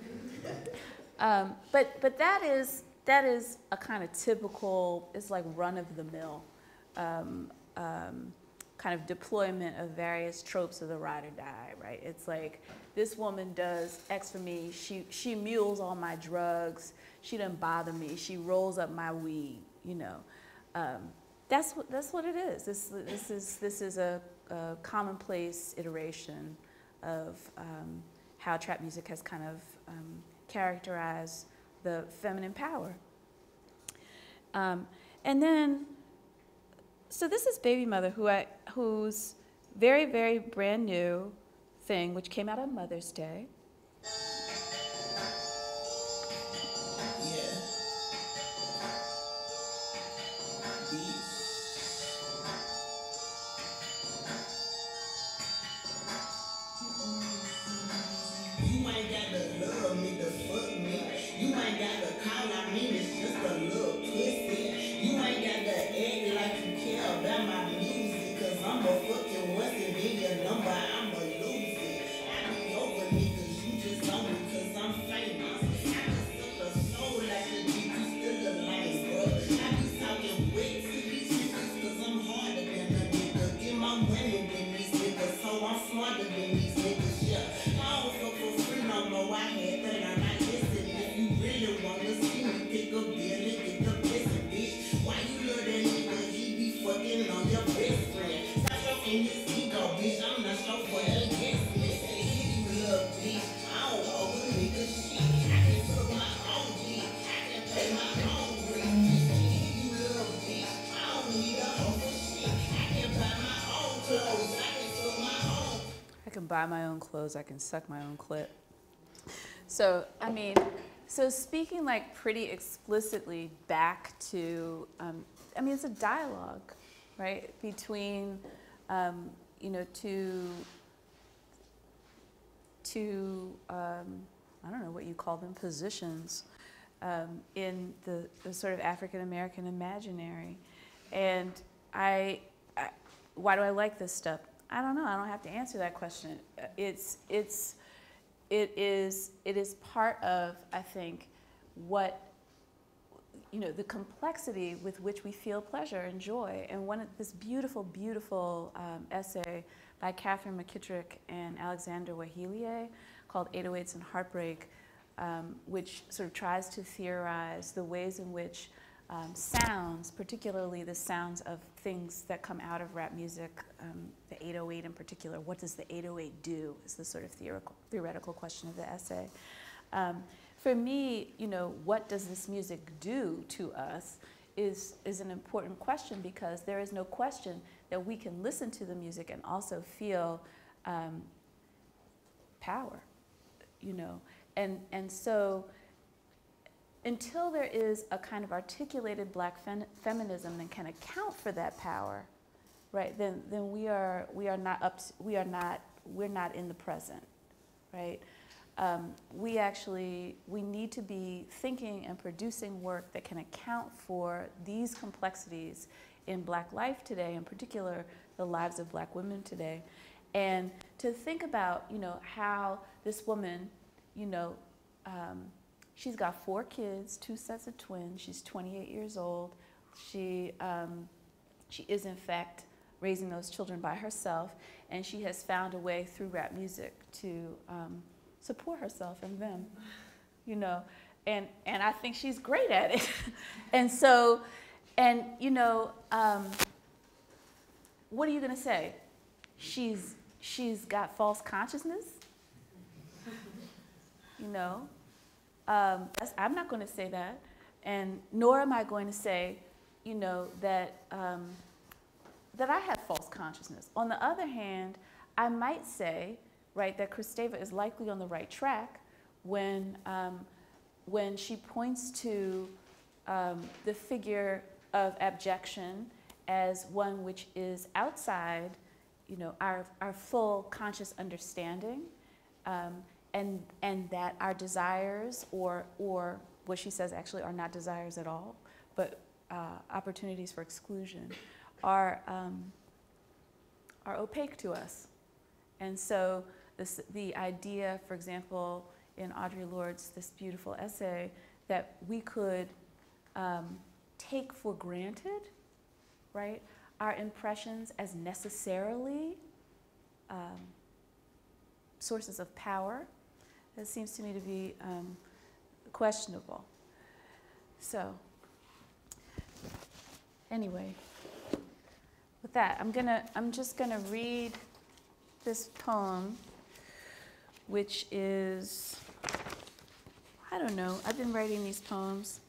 Um, but but that is that is a kind of typical, it's like run-of-the-mill um, um, kind of deployment of various tropes of the ride or die, right? It's like, this woman does X for me, she, she mules all my drugs, she doesn't bother me, she rolls up my weed, you know. Um, that's what that's what it is. This this is this is a, a commonplace iteration of um, how trap music has kind of um, characterized the feminine power. Um, and then, so this is Baby Mother, who I whose very very brand new thing, which came out on Mother's Day. I can buy my own clothes, I can suck my own clit. So, I mean, so speaking like pretty explicitly back to, um, I mean, it's a dialogue, right, between, um, you know, two, two um, I don't know what you call them, positions um, in the, the sort of African-American imaginary. And I, I, why do I like this stuff? I don't know, I don't have to answer that question. It's, it's, it is, it is part of, I think, what, you know, the complexity with which we feel pleasure and joy. And one of this beautiful, beautiful um, essay by Catherine McKittrick and Alexander Wahilier called eight oh eights and Heartbreak, um, which sort of tries to theorize the ways in which um, sounds, particularly the sounds of things that come out of rap music, um, the eight oh eight in particular, what does the eight oh eight do, is the sort of theoretical, theoretical question of the essay. Um, for me, you know, what does this music do to us is, is an important question, because there is no question that we can listen to the music and also feel um, power, you know. And, and so, until there is a kind of articulated black fem feminism that can account for that power, right? Then, then we are we are not up. To, we are not. We're not in the present, right? Um, we actually we need to be thinking and producing work that can account for these complexities in Black life today, in particular the lives of Black women today, and to think about, you know, how this woman, you know, um, she's got four kids, two sets of twins. She's twenty-eight years old. She um, she is in fact raising those children by herself, and she has found a way through rap music to um, support herself and them, you know, and and I think she's great at it. And so, and you know, um, what are you gonna say? She's she's got false consciousness, you know. Um, that's, I'm not going to say that, and nor am I going to say, you know, that um, that I have false consciousness. On the other hand, I might say, right, that Kristeva is likely on the right track when um, when she points to um, the figure of abjection as one which is outside, you know, our our full conscious understanding. Um, And, and that our desires, or, or what she says actually are not desires at all, but uh, opportunities for exclusion, are, um, are opaque to us. And so this, the idea, for example, in Audre Lorde's this beautiful essay, that we could um, take for granted, right, our impressions as necessarily um, sources of power, that seems to me to be um, questionable. So, anyway, with that, I'm gonna, I'm just gonna read this poem, which is, I don't know, I've been writing these poems,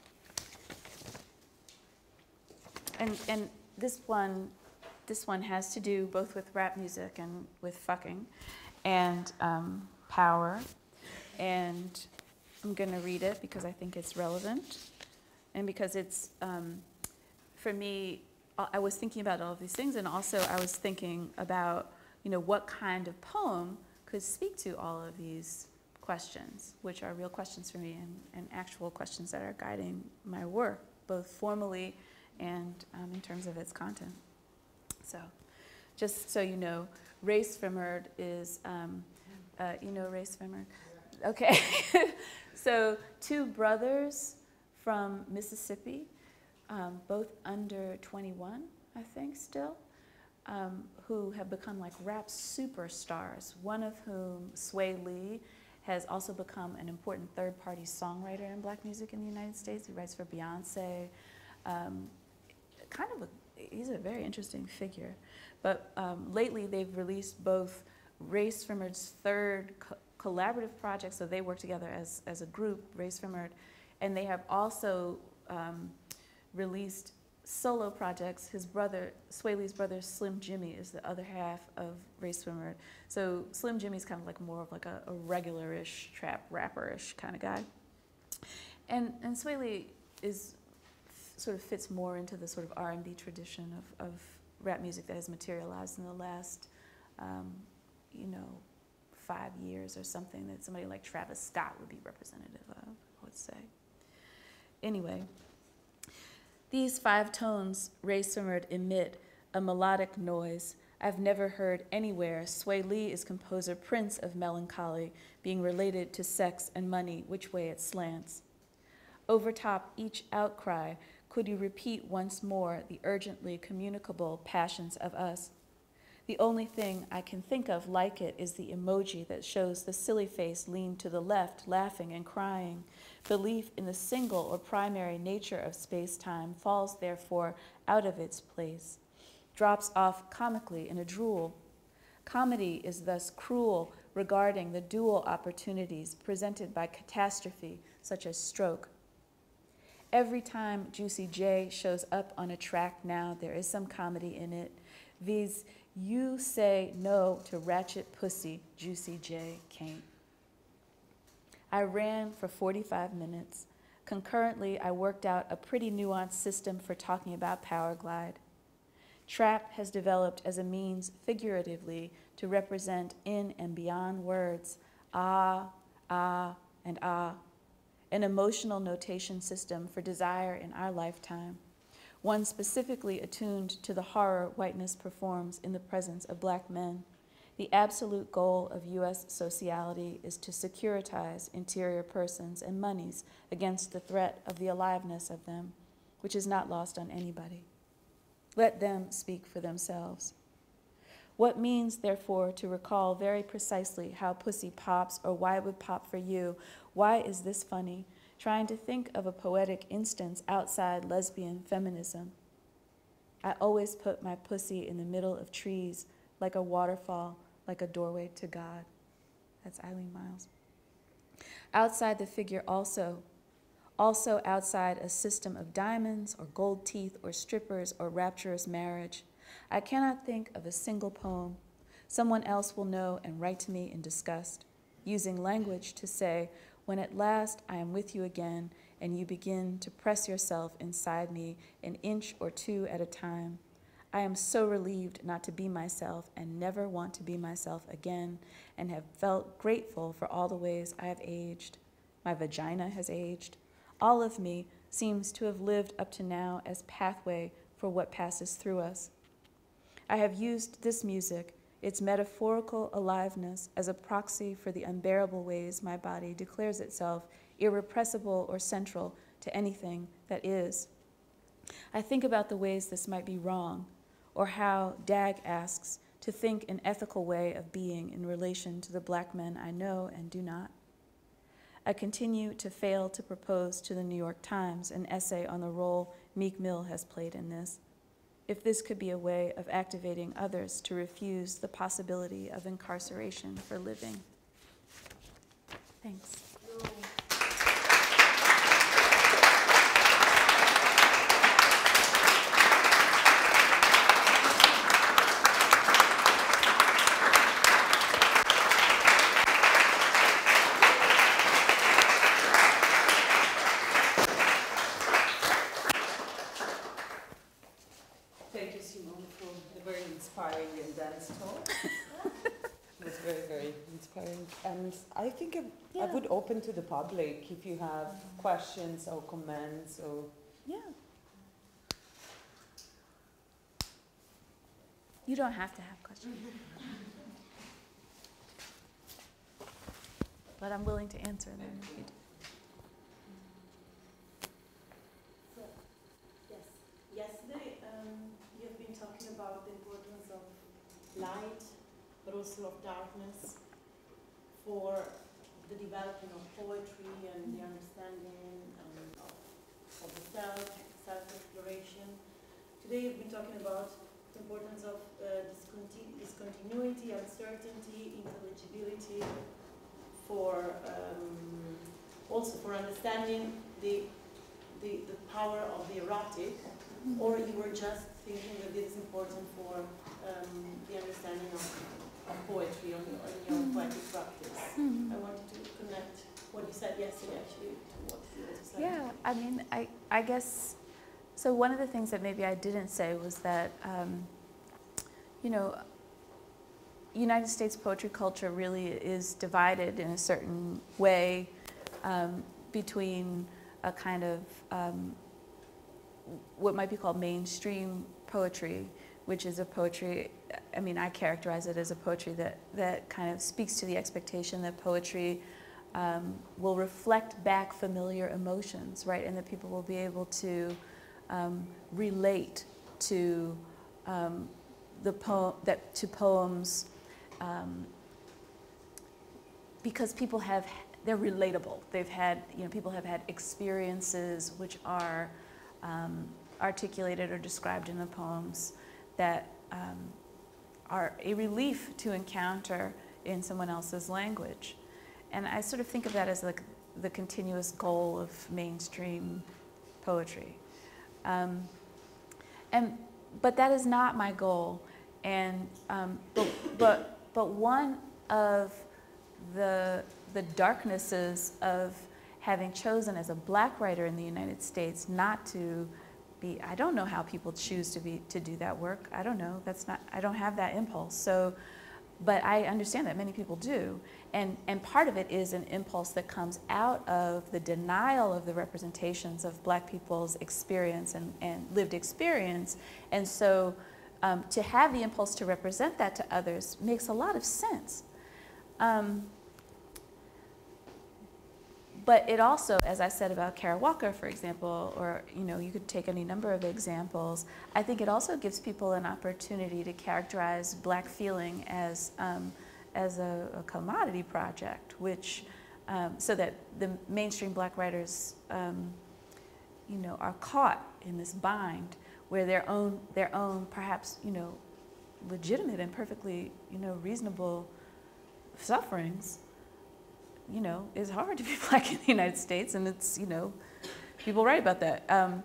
and and this one, this one has to do both with rap music and with fucking, and um, power. And I'm going to read it because I think it's relevant, and because it's, um, for me, I was thinking about all of these things, and also I was thinking about, you know, what kind of poem could speak to all of these questions, which are real questions for me, and, and actual questions that are guiding my work, both formally and um, in terms of its content. So, just so you know, Race Femerd is, um, uh, you know Race Femerd? Okay, so two brothers from Mississippi, um, both under twenty-one, I think still, um, who have become like rap superstars, one of whom, Sway Lee, has also become an important third-party songwriter in Black music in the United States. He writes for Beyonce. Um, kind of a, he's a very interesting figure. But um, lately they've released both Race Femerd's third co collaborative project, so they work together as, as a group, Race Femerd, and they have also um, released solo projects. His brother, Sway Lee's brother, Slim Jimmy, is the other half of Race Femerd. So Slim Jimmy's kind of like more of like a, a regular-ish, trap rapper-ish kind of guy. And, and Sway Lee is, sort of fits more into the sort of R and B tradition of, of rap music that has materialized in the last, um, you know, five years or something, that somebody like Travis Scott would be representative of, I would say. Anyway, these five tones Race Femerd emit a melodic noise I've never heard anywhere. Sway Lee is composer Prince of Melancholy, being related to sex and money, which way it slants. Overtop each outcry, could you repeat once more the urgently communicable passions of us? The only thing I can think of like it is the emoji that shows the silly face leaned to the left, laughing and crying. Belief in the single or primary nature of space-time falls, therefore, out of its place, drops off comically in a drool. Comedy is thus cruel regarding the dual opportunities presented by catastrophe, such as stroke. Every time Juicy J shows up on a track now, there is some comedy in it. Viz, you say no to ratchet pussy, Juicy J can't. I ran for forty-five minutes, Concurrently, I worked out a pretty nuanced system for talking about power glide. Trap has developed as a means figuratively to represent in and beyond words, ah, ah, and ah, an emotional notation system for desire in our lifetime, one specifically attuned to the horror whiteness performs in the presence of black men. The absolute goal of U S sociality is to securitize interior persons and monies against the threat of the aliveness of them, which is not lost on anybody. Let them speak for themselves. What means, therefore, to recall very precisely how pussy pops or why it would pop for you? Why is this funny? Trying to think of a poetic instance outside lesbian feminism. I always put my pussy in the middle of trees, like a waterfall, like a doorway to God. That's Eileen Miles. Outside the figure also, also outside a system of diamonds or gold teeth or strippers or rapturous marriage, I cannot think of a single poem. Someone else will know and write to me in disgust, using language to say, when at last I am with you again and you begin to press yourself inside me an inch or two at a time, I am so relieved not to be myself and never want to be myself again, and have felt grateful for all the ways I have aged. My vagina has aged. All of me seems to have lived up to now as pathway for what passes through us. I have used this music, its metaphorical aliveness, as a proxy for the unbearable ways my body declares itself irrepressible or central to anything that is. I think about the ways this might be wrong, or how Dag asks to think an ethical way of being in relation to the black men I know and do not. I continue to fail to propose to the New York Times an essay on the role Meek Mill has played in this, if this could be a way of activating others to refuse the possibility of incarceration for living. Thanks. Thank you, Simone, for the very inspiring and dense talk. It was very, very inspiring. And I think I, Yeah. I would open to the public if you have questions or comments or... Yeah. You don't have to have questions. But I'm willing to answer them if you do. So, yes. Yesterday, um, you've been talking about the importance of light, but also of darkness for the development of poetry and the understanding um, of, of the self, self-exploration. Today, you've been talking about the importance of uh, discontinu discontinuity, uncertainty, intelligibility, for um, also for understanding the, the the power of the erotic, mm-hmm. or you were just thinking that this is important for um, the understanding of, of poetry on your, on your mm-hmm. poetic practice. Mm-hmm. I wanted to connect what you said yesterday actually to what you also said. Yeah, I mean, I I guess. So one of the things that maybe I didn't say was that, um, you know, United States poetry culture really is divided in a certain way um, between a kind of um, what might be called mainstream poetry, which is a poetry, I mean, I characterize it as a poetry that, that kind of speaks to the expectation that poetry um, will reflect back familiar emotions, right? And that people will be able to um, relate to um, the po that to poems um, because people have, they're relatable. They've had, you know, people have had experiences which are um, articulated or described in the poems that um, are a relief to encounter in someone else's language. And I sort of think of that as like the continuous goal of mainstream poetry. Um, and, but that is not my goal. And, um, but, but, but one of the, the darknesses of having chosen as a black writer in the United States not to be, I don't know how people choose to be, to do that work. I don't know, that's not, I don't have that impulse. So, but I understand that many people do. And, and part of it is an impulse that comes out of the denial of the representations of black people's experience and, and lived experience. And so um, to have the impulse to represent that to others makes a lot of sense. Um, But it also, as I said about Kara Walker, for example, or you know, you could take any number of examples, I think it also gives people an opportunity to characterize black feeling as, um, as a, a commodity project, which, um, so that the mainstream black writers, um, you know, are caught in this bind where their own, their own perhaps, you know, legitimate and perfectly, you know, reasonable sufferings, you know, it's hard to be black in the United States, and it's, you know, people write about that. Um,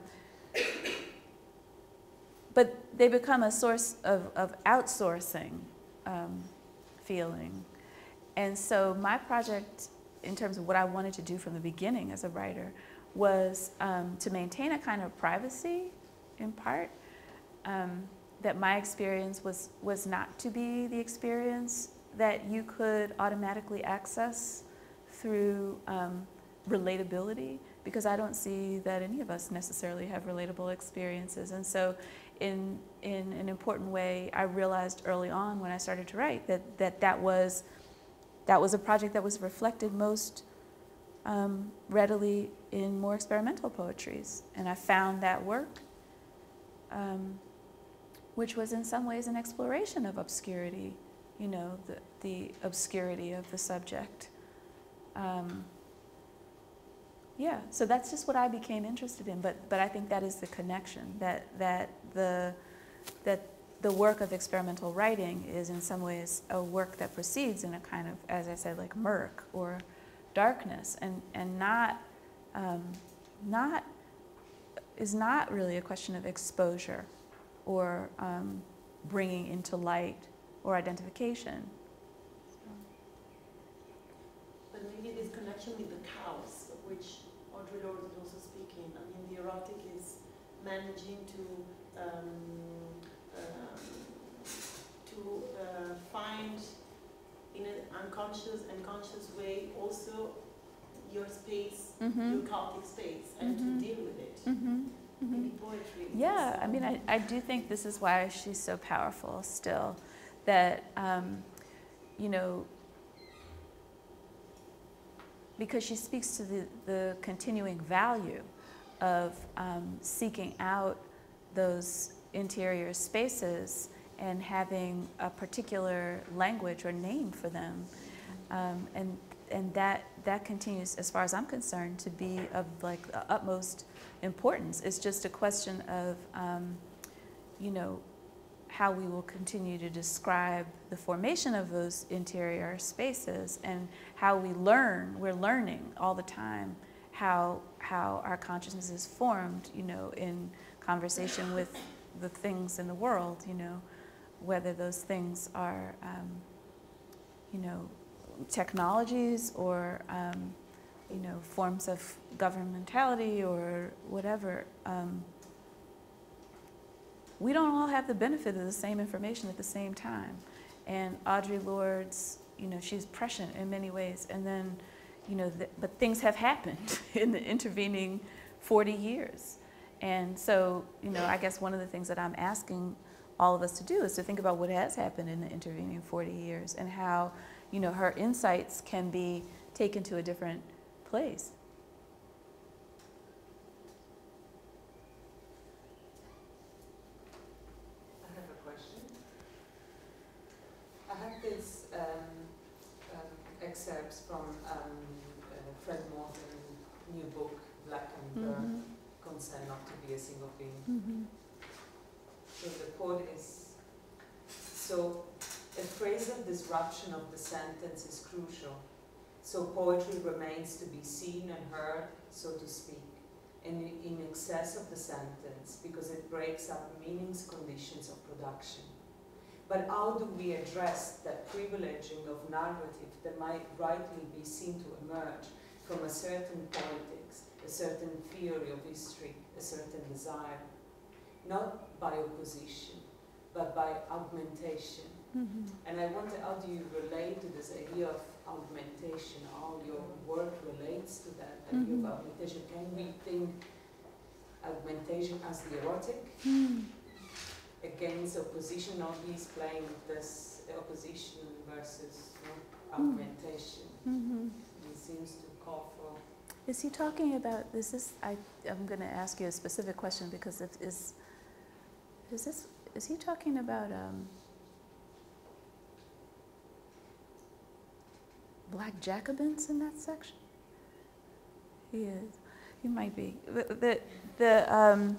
but they become a source of, of outsourcing um, feeling. And so my project, in terms of what I wanted to do from the beginning as a writer, was um, to maintain a kind of privacy, in part, um, that my experience was, was not to be the experience that you could automatically access through um, relatability, because I don't see that any of us necessarily have relatable experiences. And so in, in an important way, I realized early on when I started to write that that, that, was, that was a project that was reflected most um, readily in more experimental poetries. And I found that work, um, which was in some ways an exploration of obscurity, you know, the, the obscurity of the subject. Um, yeah, so that's just what I became interested in, but but I think that is the connection, that that the that the work of experimental writing is in some ways a work that proceeds in a kind of, as I said, like murk or darkness, and and not um, not is not really a question of exposure or um, bringing into light or identification. Maybe this connection with the chaos, of which Audre Lorde is also speaking. I mean, the erotic is managing to um, um, to uh, find in an unconscious and conscious way also your space, mm-hmm. your chaotic space, and mm-hmm. to deal with it. Mm-hmm. Mm-hmm. Maybe poetry. Yeah, I mean, I, I do think this is why she's so powerful still, that, um, you know, because she speaks to the, the continuing value of um, seeking out those interior spaces and having a particular language or name for them. Um, and and that, that continues, as far as I'm concerned, to be of like utmost importance. It's just a question of, um, you know, how we will continue to describe the formation of those interior spaces and how we learn, we're learning all the time how, how our consciousness is formed, you know, in conversation with the things in the world, you know, whether those things are, um, you know, technologies or, um, you know, forms of governmentality or whatever. Um, we don't all have the benefit of the same information at the same time. And Audre Lorde's, you know, she's prescient in many ways. And then, you know, th but things have happened in the intervening forty years. And so, you know, I guess one of the things that I'm asking all of us to do is to think about what has happened in the intervening forty years and how, you know, her insights can be taken to a different place. Excerpts from um, uh, Fred Morton's new book, Black and Burn, mm-hmm. Concern Not to Be a Single Being. Mm-hmm. So the quote is, so a phrase of disruption of the sentence is crucial. So poetry remains to be seen and heard, so to speak, and in excess of the sentence, because it breaks up meaning's conditions of production. But how do we address that privileging of narrative that might rightly be seen to emerge from a certain politics, a certain theory of history, a certain desire, not by opposition, but by augmentation. Mm-hmm. And I wonder, how do you relate to this idea of augmentation? How your work relates to that idea Mm-hmm. of augmentation? Can we think augmentation as the erotic Mm-hmm. against opposition, or he's playing this opposition versus, you know, augmentation? Mm-hmm. He seems to call for. Is he talking about, this is, I, I'm going to ask you a specific question because if, is, is this, is he talking about um, Black Jacobins in that section? He is. He might be. The, the, the, um,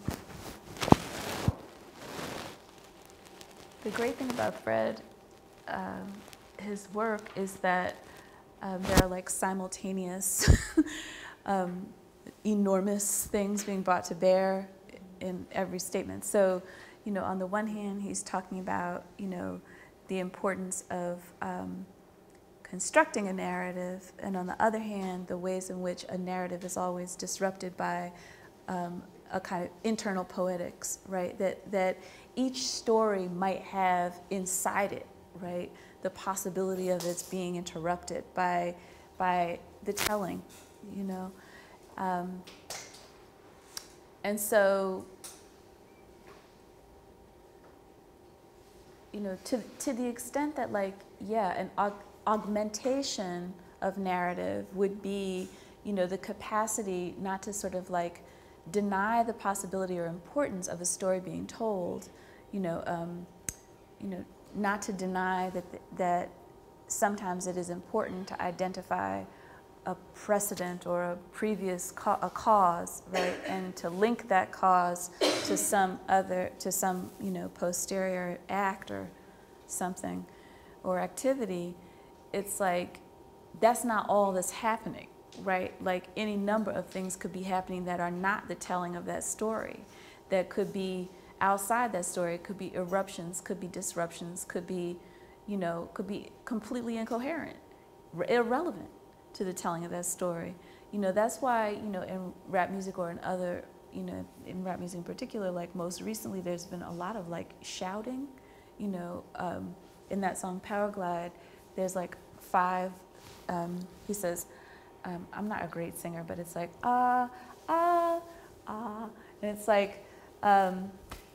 the great thing about Fred, um, his work, is that um, there are like simultaneous um, enormous things being brought to bear in every statement. So, you know, on the one hand, he's talking about, you know, the importance of um, constructing a narrative, and on the other hand, the ways in which a narrative is always disrupted by um, a kind of internal poetics, right? That, that each story might have inside it, right, the possibility of its being interrupted by, by the telling, you know? Um, and so, you know, to, to the extent that, like, yeah, an aug augmentation of narrative would be, you know, the capacity not to sort of like deny the possibility or importance of a story being told, you know, um, you know, not to deny that, th that sometimes it is important to identify a precedent or a previous ca a cause, right, and to link that cause to some other, to some, you know, posterior act or something or activity. It's like, that's not all that's happening, right? Like any number of things could be happening that are not the telling of that story, that could be outside that story. It could be eruptions, could be disruptions, could be, you know, could be completely incoherent, irrelevant to the telling of that story. You know, that's why, you know, in rap music or in other, you know, in rap music in particular, like most recently there's been a lot of like shouting, you know, um, in that song Power Glide, there's like five, um, he says, um, I'm not a great singer, but it's like, ah, ah, ah, and it's like, um,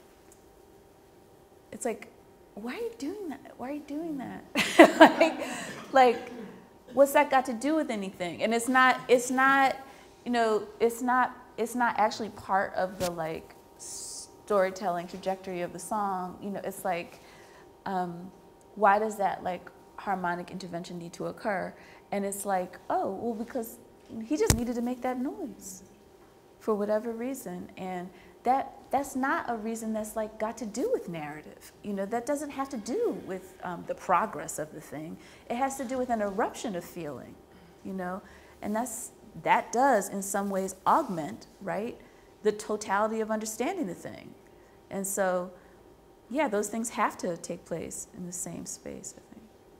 it's like, why are you doing that? Why are you doing that? like, like, what's that got to do with anything? And it's not, it's not, you know, it's not, it's not actually part of the like storytelling trajectory of the song. You know, it's like, um, why does that like harmonic intervention need to occur? And it's like, oh, well, because he just needed to make that noise for whatever reason. And that, that's not a reason that's like got to do with narrative. You know, that doesn't have to do with um, the progress of the thing. It has to do with an eruption of feeling, you know? And that's, that does in some ways augment, right, the totality of understanding the thing. And so, yeah, those things have to take place in the same space, I think.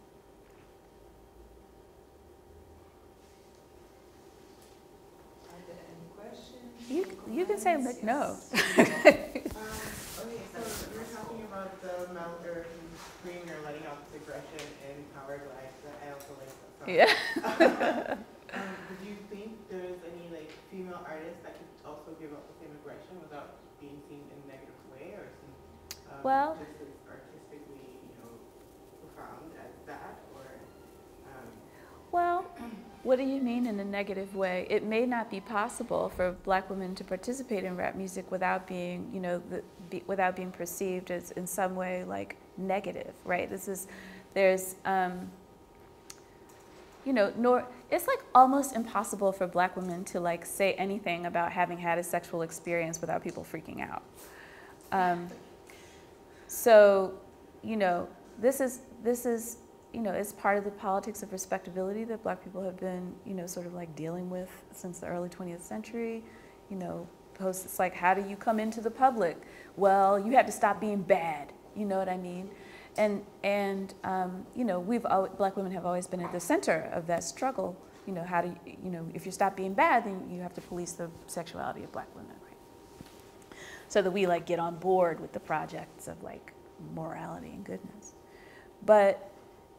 Are there any questions? You, you can say like no. um, okay, so you're talking about the Mount Earth and scream, you're letting out this aggression in Power Glide. I also like that song. Yeah. um, did you think there's any like female artists that could also give up the same aggression without being seen in a negative way, or since um, Well, this is artistically, you know, profound as that, or? Um, Well, what do you mean in a negative way? It may not be possible for Black women to participate in rap music without being, you know, the, be, without being perceived as in some way like negative, right? This is, there's, um, you know, nor, it's like almost impossible for Black women to like say anything about having had a sexual experience without people freaking out. Um, so, you know, this is, this is, you know, it's part of the politics of respectability that Black people have been, you know, sort of like dealing with since the early twentieth century. You know, post, it's like, how do you come into the public? Well, you have to stop being bad. You know what I mean? And, and um, you know, we've always, Black women have always been at the center of that struggle, you know, how do you, you know, if you stop being bad, then you have to police the sexuality of black women, right? So that we like get on board with the projects of like morality and goodness. But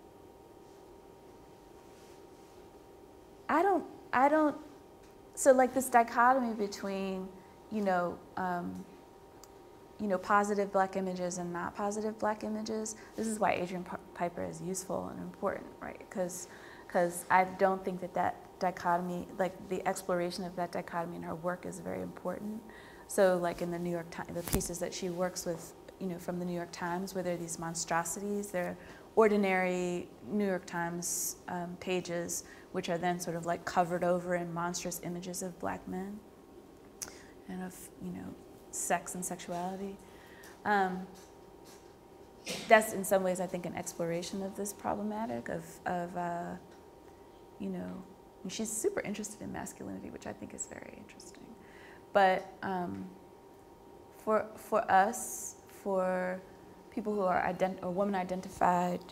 I don't, I don't, so like this dichotomy between, you know, um, you know, positive black images and not positive black images. This is why Adrian Piper is useful and important, right? Because because I don't think that that dichotomy, like the exploration of that dichotomy in her work is very important. So like in the New York Times, the pieces that she works with, you know, from the New York Times, where there are these monstrosities, they're ordinary New York Times um, pages, which are then sort of like covered over in monstrous images of black men and of, you know, sex and sexuality. Um, that's in some ways, I think, an exploration of this problematic of, of uh, you know, and she's super interested in masculinity, which I think is very interesting. But um, for, for us, for people who are ident or women identified,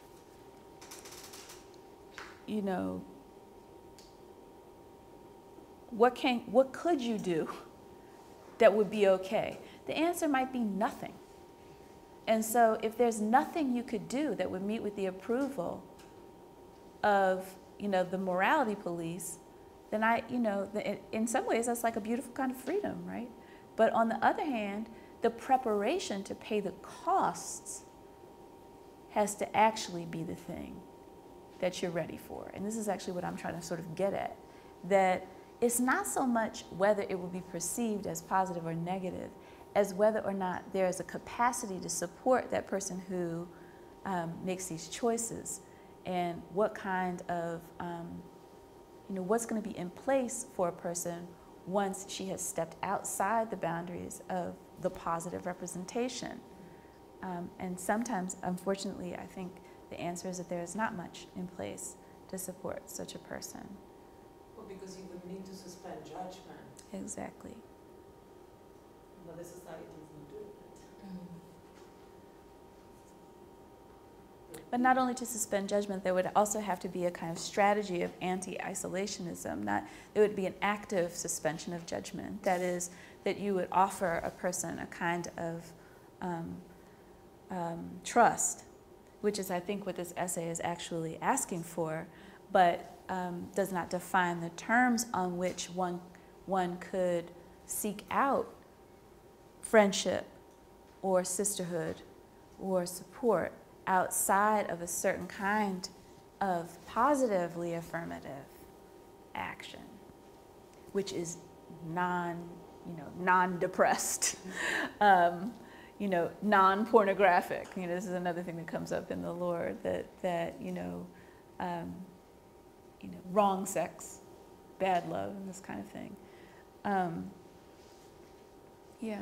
you know, what can, what could you do that would be okay? The answer might be nothing. And so if there's nothing you could do that would meet with the approval of, you know, the morality police, then I, you know, the, in some ways that's like a beautiful kind of freedom, right? But on the other hand, the preparation to pay the costs has to actually be the thing that you're ready for. And this is actually what I'm trying to sort of get at, that it's not so much whether it will be perceived as positive or negative, as whether or not there is a capacity to support that person who um, makes these choices, and what kind of, um, you know, what's going to be in place for a person once she has stepped outside the boundaries of the positive representation. Um, and sometimes, unfortunately, I think the answer is that there is not much in place to support such a person. Well, because you would need to suspend judgment. Exactly. But the society doesn't do that. Mm. But not only to suspend judgment, there would also have to be a kind of strategy of anti-isolationism. Not, there would be an active suspension of judgment. That is, that you would offer a person a kind of um, um, trust, which is, I think, what this essay is actually asking for, but um, does not define the terms on which one, one could seek out friendship or sisterhood or support outside of a certain kind of positively affirmative action, which is non, you know, non-depressed, um, you know, non-pornographic. You know, this is another thing that comes up in the lore, that that you know, um, you know, wrong sex, bad love, and this kind of thing. Um, yeah.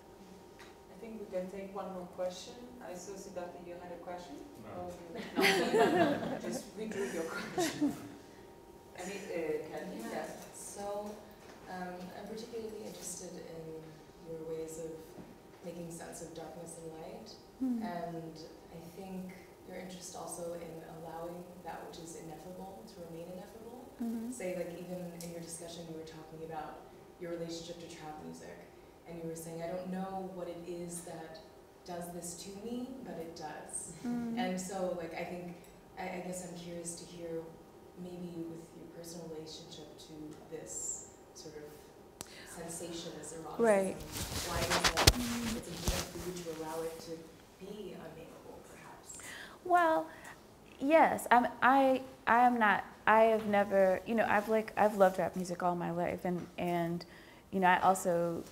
I think we can take one more question. I saw that you had a question. No. No. Just withdrew your question. Any, uh, can you? Yeah. Yes. So um, I'm particularly interested in your ways of making sense of darkness and light, mm. and I think your interest also in allowing that which is ineffable to remain ineffable. Mm-hmm. Say, like, even in your discussion, you were talking about your relationship to trap music. And you were saying, I don't know what it is that does this to me, but it does. Mm. And so, like, I think, I, I guess I'm curious to hear, maybe with your personal relationship to this sort of sensation as eroticism, right. Why is it mm. it's important for you to allow it to be unnameable, perhaps? Well, yes, I'm, I, I am not, I have never, you know, I've like, I've loved rap music all my life, and, and you know, I also,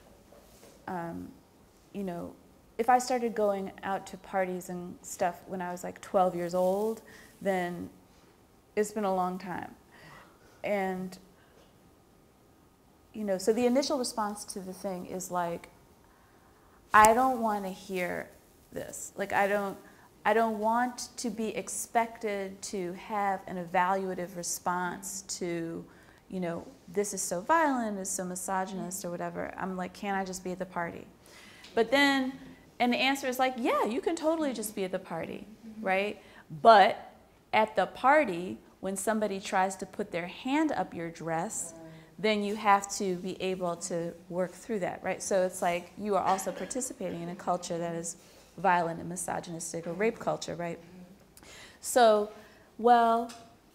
Um, you know, if I started going out to parties and stuff when I was like twelve years old, then it's been a long time. And, you know, so the initial response to the thing is like, I don't want to hear this. Like, I don't, I don't want to be expected to have an evaluative response to, you know, this is so violent, it's so misogynist or whatever. I'm like, can I just be at the party? But then, and the answer is like, yeah, you can totally just be at the party, right? But at the party, when somebody tries to put their hand up your dress, then you have to be able to work through that, right? So it's like you are also participating in a culture that is violent and misogynistic, or rape culture, right? So, well,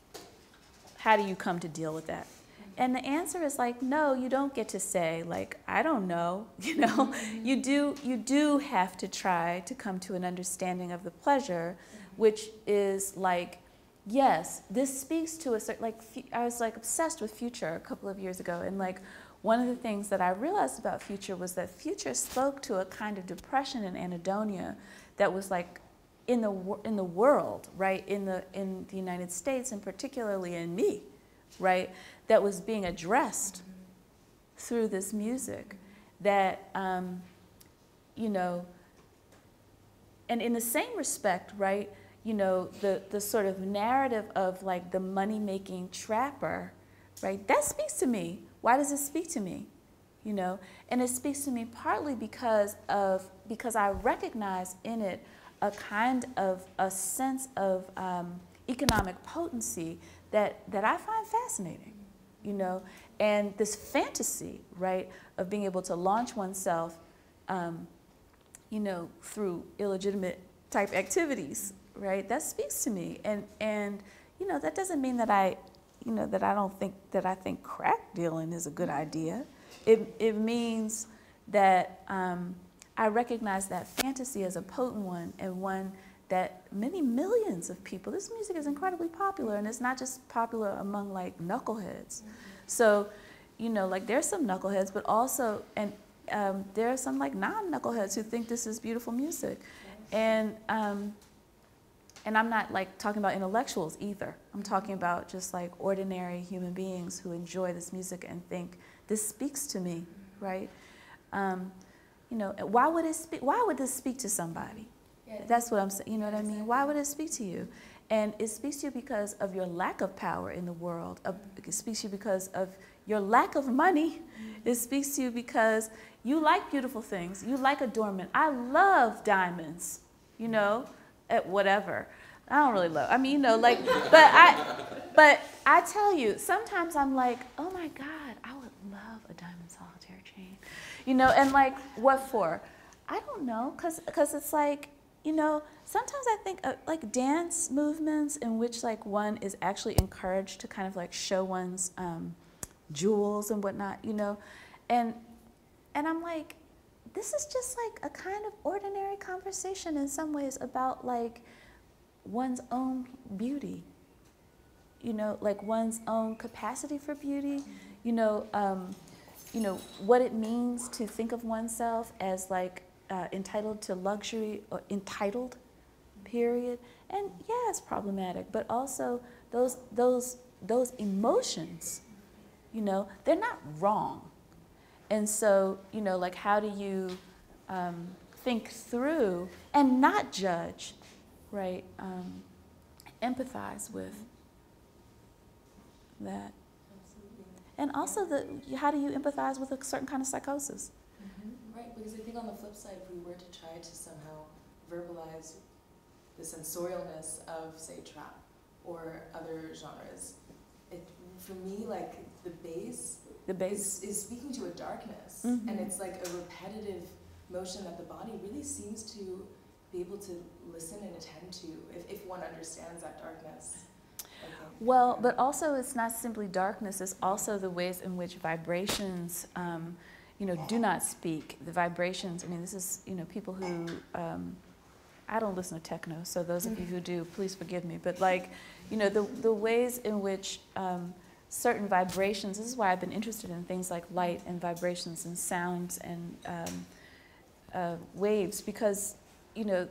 how do you come to deal with that? And the answer is like, no, you don't get to say like, I don't know, you know, mm-hmm. you do, you do have to try to come to an understanding of the pleasure, mm-hmm. which is like, yes, this speaks to a certain, like, I was like obsessed with Future a couple of years ago, and like one of the things that I realized about Future was that Future spoke to a kind of depression and anhedonia that was like in the in the world, right, in the in the United States, and particularly in me, right, that was being addressed through this music, that um, you know, and in the same respect, right, you know, the, the sort of narrative of like the money-making trapper, right, that speaks to me. Why does it speak to me? You know, and it speaks to me partly because of, because I recognize in it a kind of, a sense of um, economic potency that, that I find fascinating, you know, and this fantasy, right, of being able to launch oneself, um, you know, through illegitimate type activities, right? That speaks to me, and and you know, that doesn't mean that I, you know, that I don't think that I think crack dealing is a good idea. It it means that um, I recognize that fantasy as a potent one, and one that many millions of people. This music is incredibly popular, and it's not just popular among like knuckleheads. So, you know, like there's some knuckleheads, but also and um, there are some like non-knuckleheads who think this is beautiful music, and. Um, And I'm not like talking about intellectuals either. I'm talking about just like ordinary human beings who enjoy this music and think this speaks to me, right? Um, you know, why would it speak? Why would this speak to somebody? Yeah. That's what I'm saying. You know what I mean? Why would it speak to you? And it speaks to you because of your lack of power in the world. It speaks to you because of your lack of money. It speaks to you because you like beautiful things. You like adornment. I love diamonds. You know. At whatever. I don't really love, I mean, you know, like, but I, but I tell you, sometimes I'm like, oh my God, I would love a diamond solitaire chain, you know, and like, what for? I don't know, cause, cause it's like, you know, sometimes I think uh, like dance movements in which like one is actually encouraged to kind of like show one's um, jewels and whatnot, you know, and, and I'm like, this is just like a kind of ordinary conversation in some ways about like one's own beauty, you know, like one's own capacity for beauty, you know, um, you know, what it means to think of oneself as like uh, entitled to luxury, or entitled, period. And yeah, it's problematic, but also those, those, those emotions, you know, they're not wrong. And so, you know, like how do you um, think through and not judge, right? Um, empathize with that. Absolutely. And also, the how do you empathize with a certain kind of psychosis? Mm-hmm. Right, because I think on the flip side, if we were to try to somehow verbalize the sensorialness of, say, trap or other genres, it, for me, like the bass, The bass is, is speaking to a darkness, mm-hmm. and it's like a repetitive motion that the body really seems to be able to listen and attend to if, if one understands that darkness. Well, but also it's not simply darkness, it's also the ways in which vibrations, um, you know, do not speak. The vibrations, I mean, this is, you know, people who, um, I don't listen to techno, so those of you who do, please forgive me, but like, you know, the, the ways in which um, certain vibrations, this is why I've been interested in things like light and vibrations and sounds and um, uh, waves, because, you know,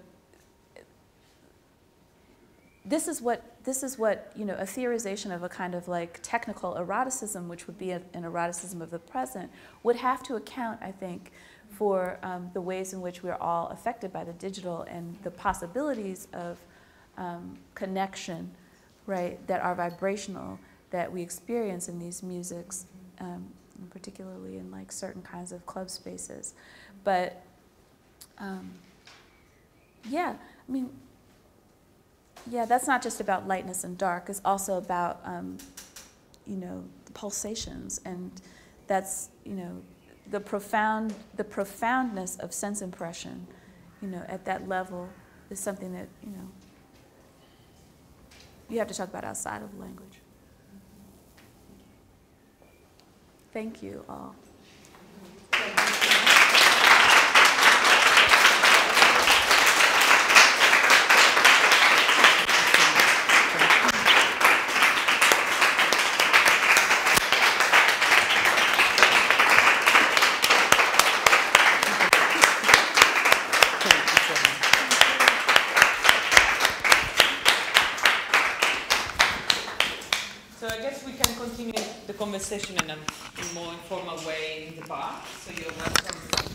this is what, this is what, you know, a theorization of a kind of like technical eroticism, which would be a, an eroticism of the present, would have to account, I think, for um, the ways in which we're all affected by the digital and the possibilities of um, connection, right, that are vibrational, that we experience in these musics, um, and particularly in like certain kinds of club spaces. But um, yeah, I mean, yeah, that's not just about lightness and dark. It's also about, um, you know, the pulsations, and that's, you know, the profound, the profoundness of sense impression, you know, at that level is something that, you know, you have to talk about outside of language. Thank you all. So I guess we can continue the conversation in a more informal way in the bar. So you're welcome.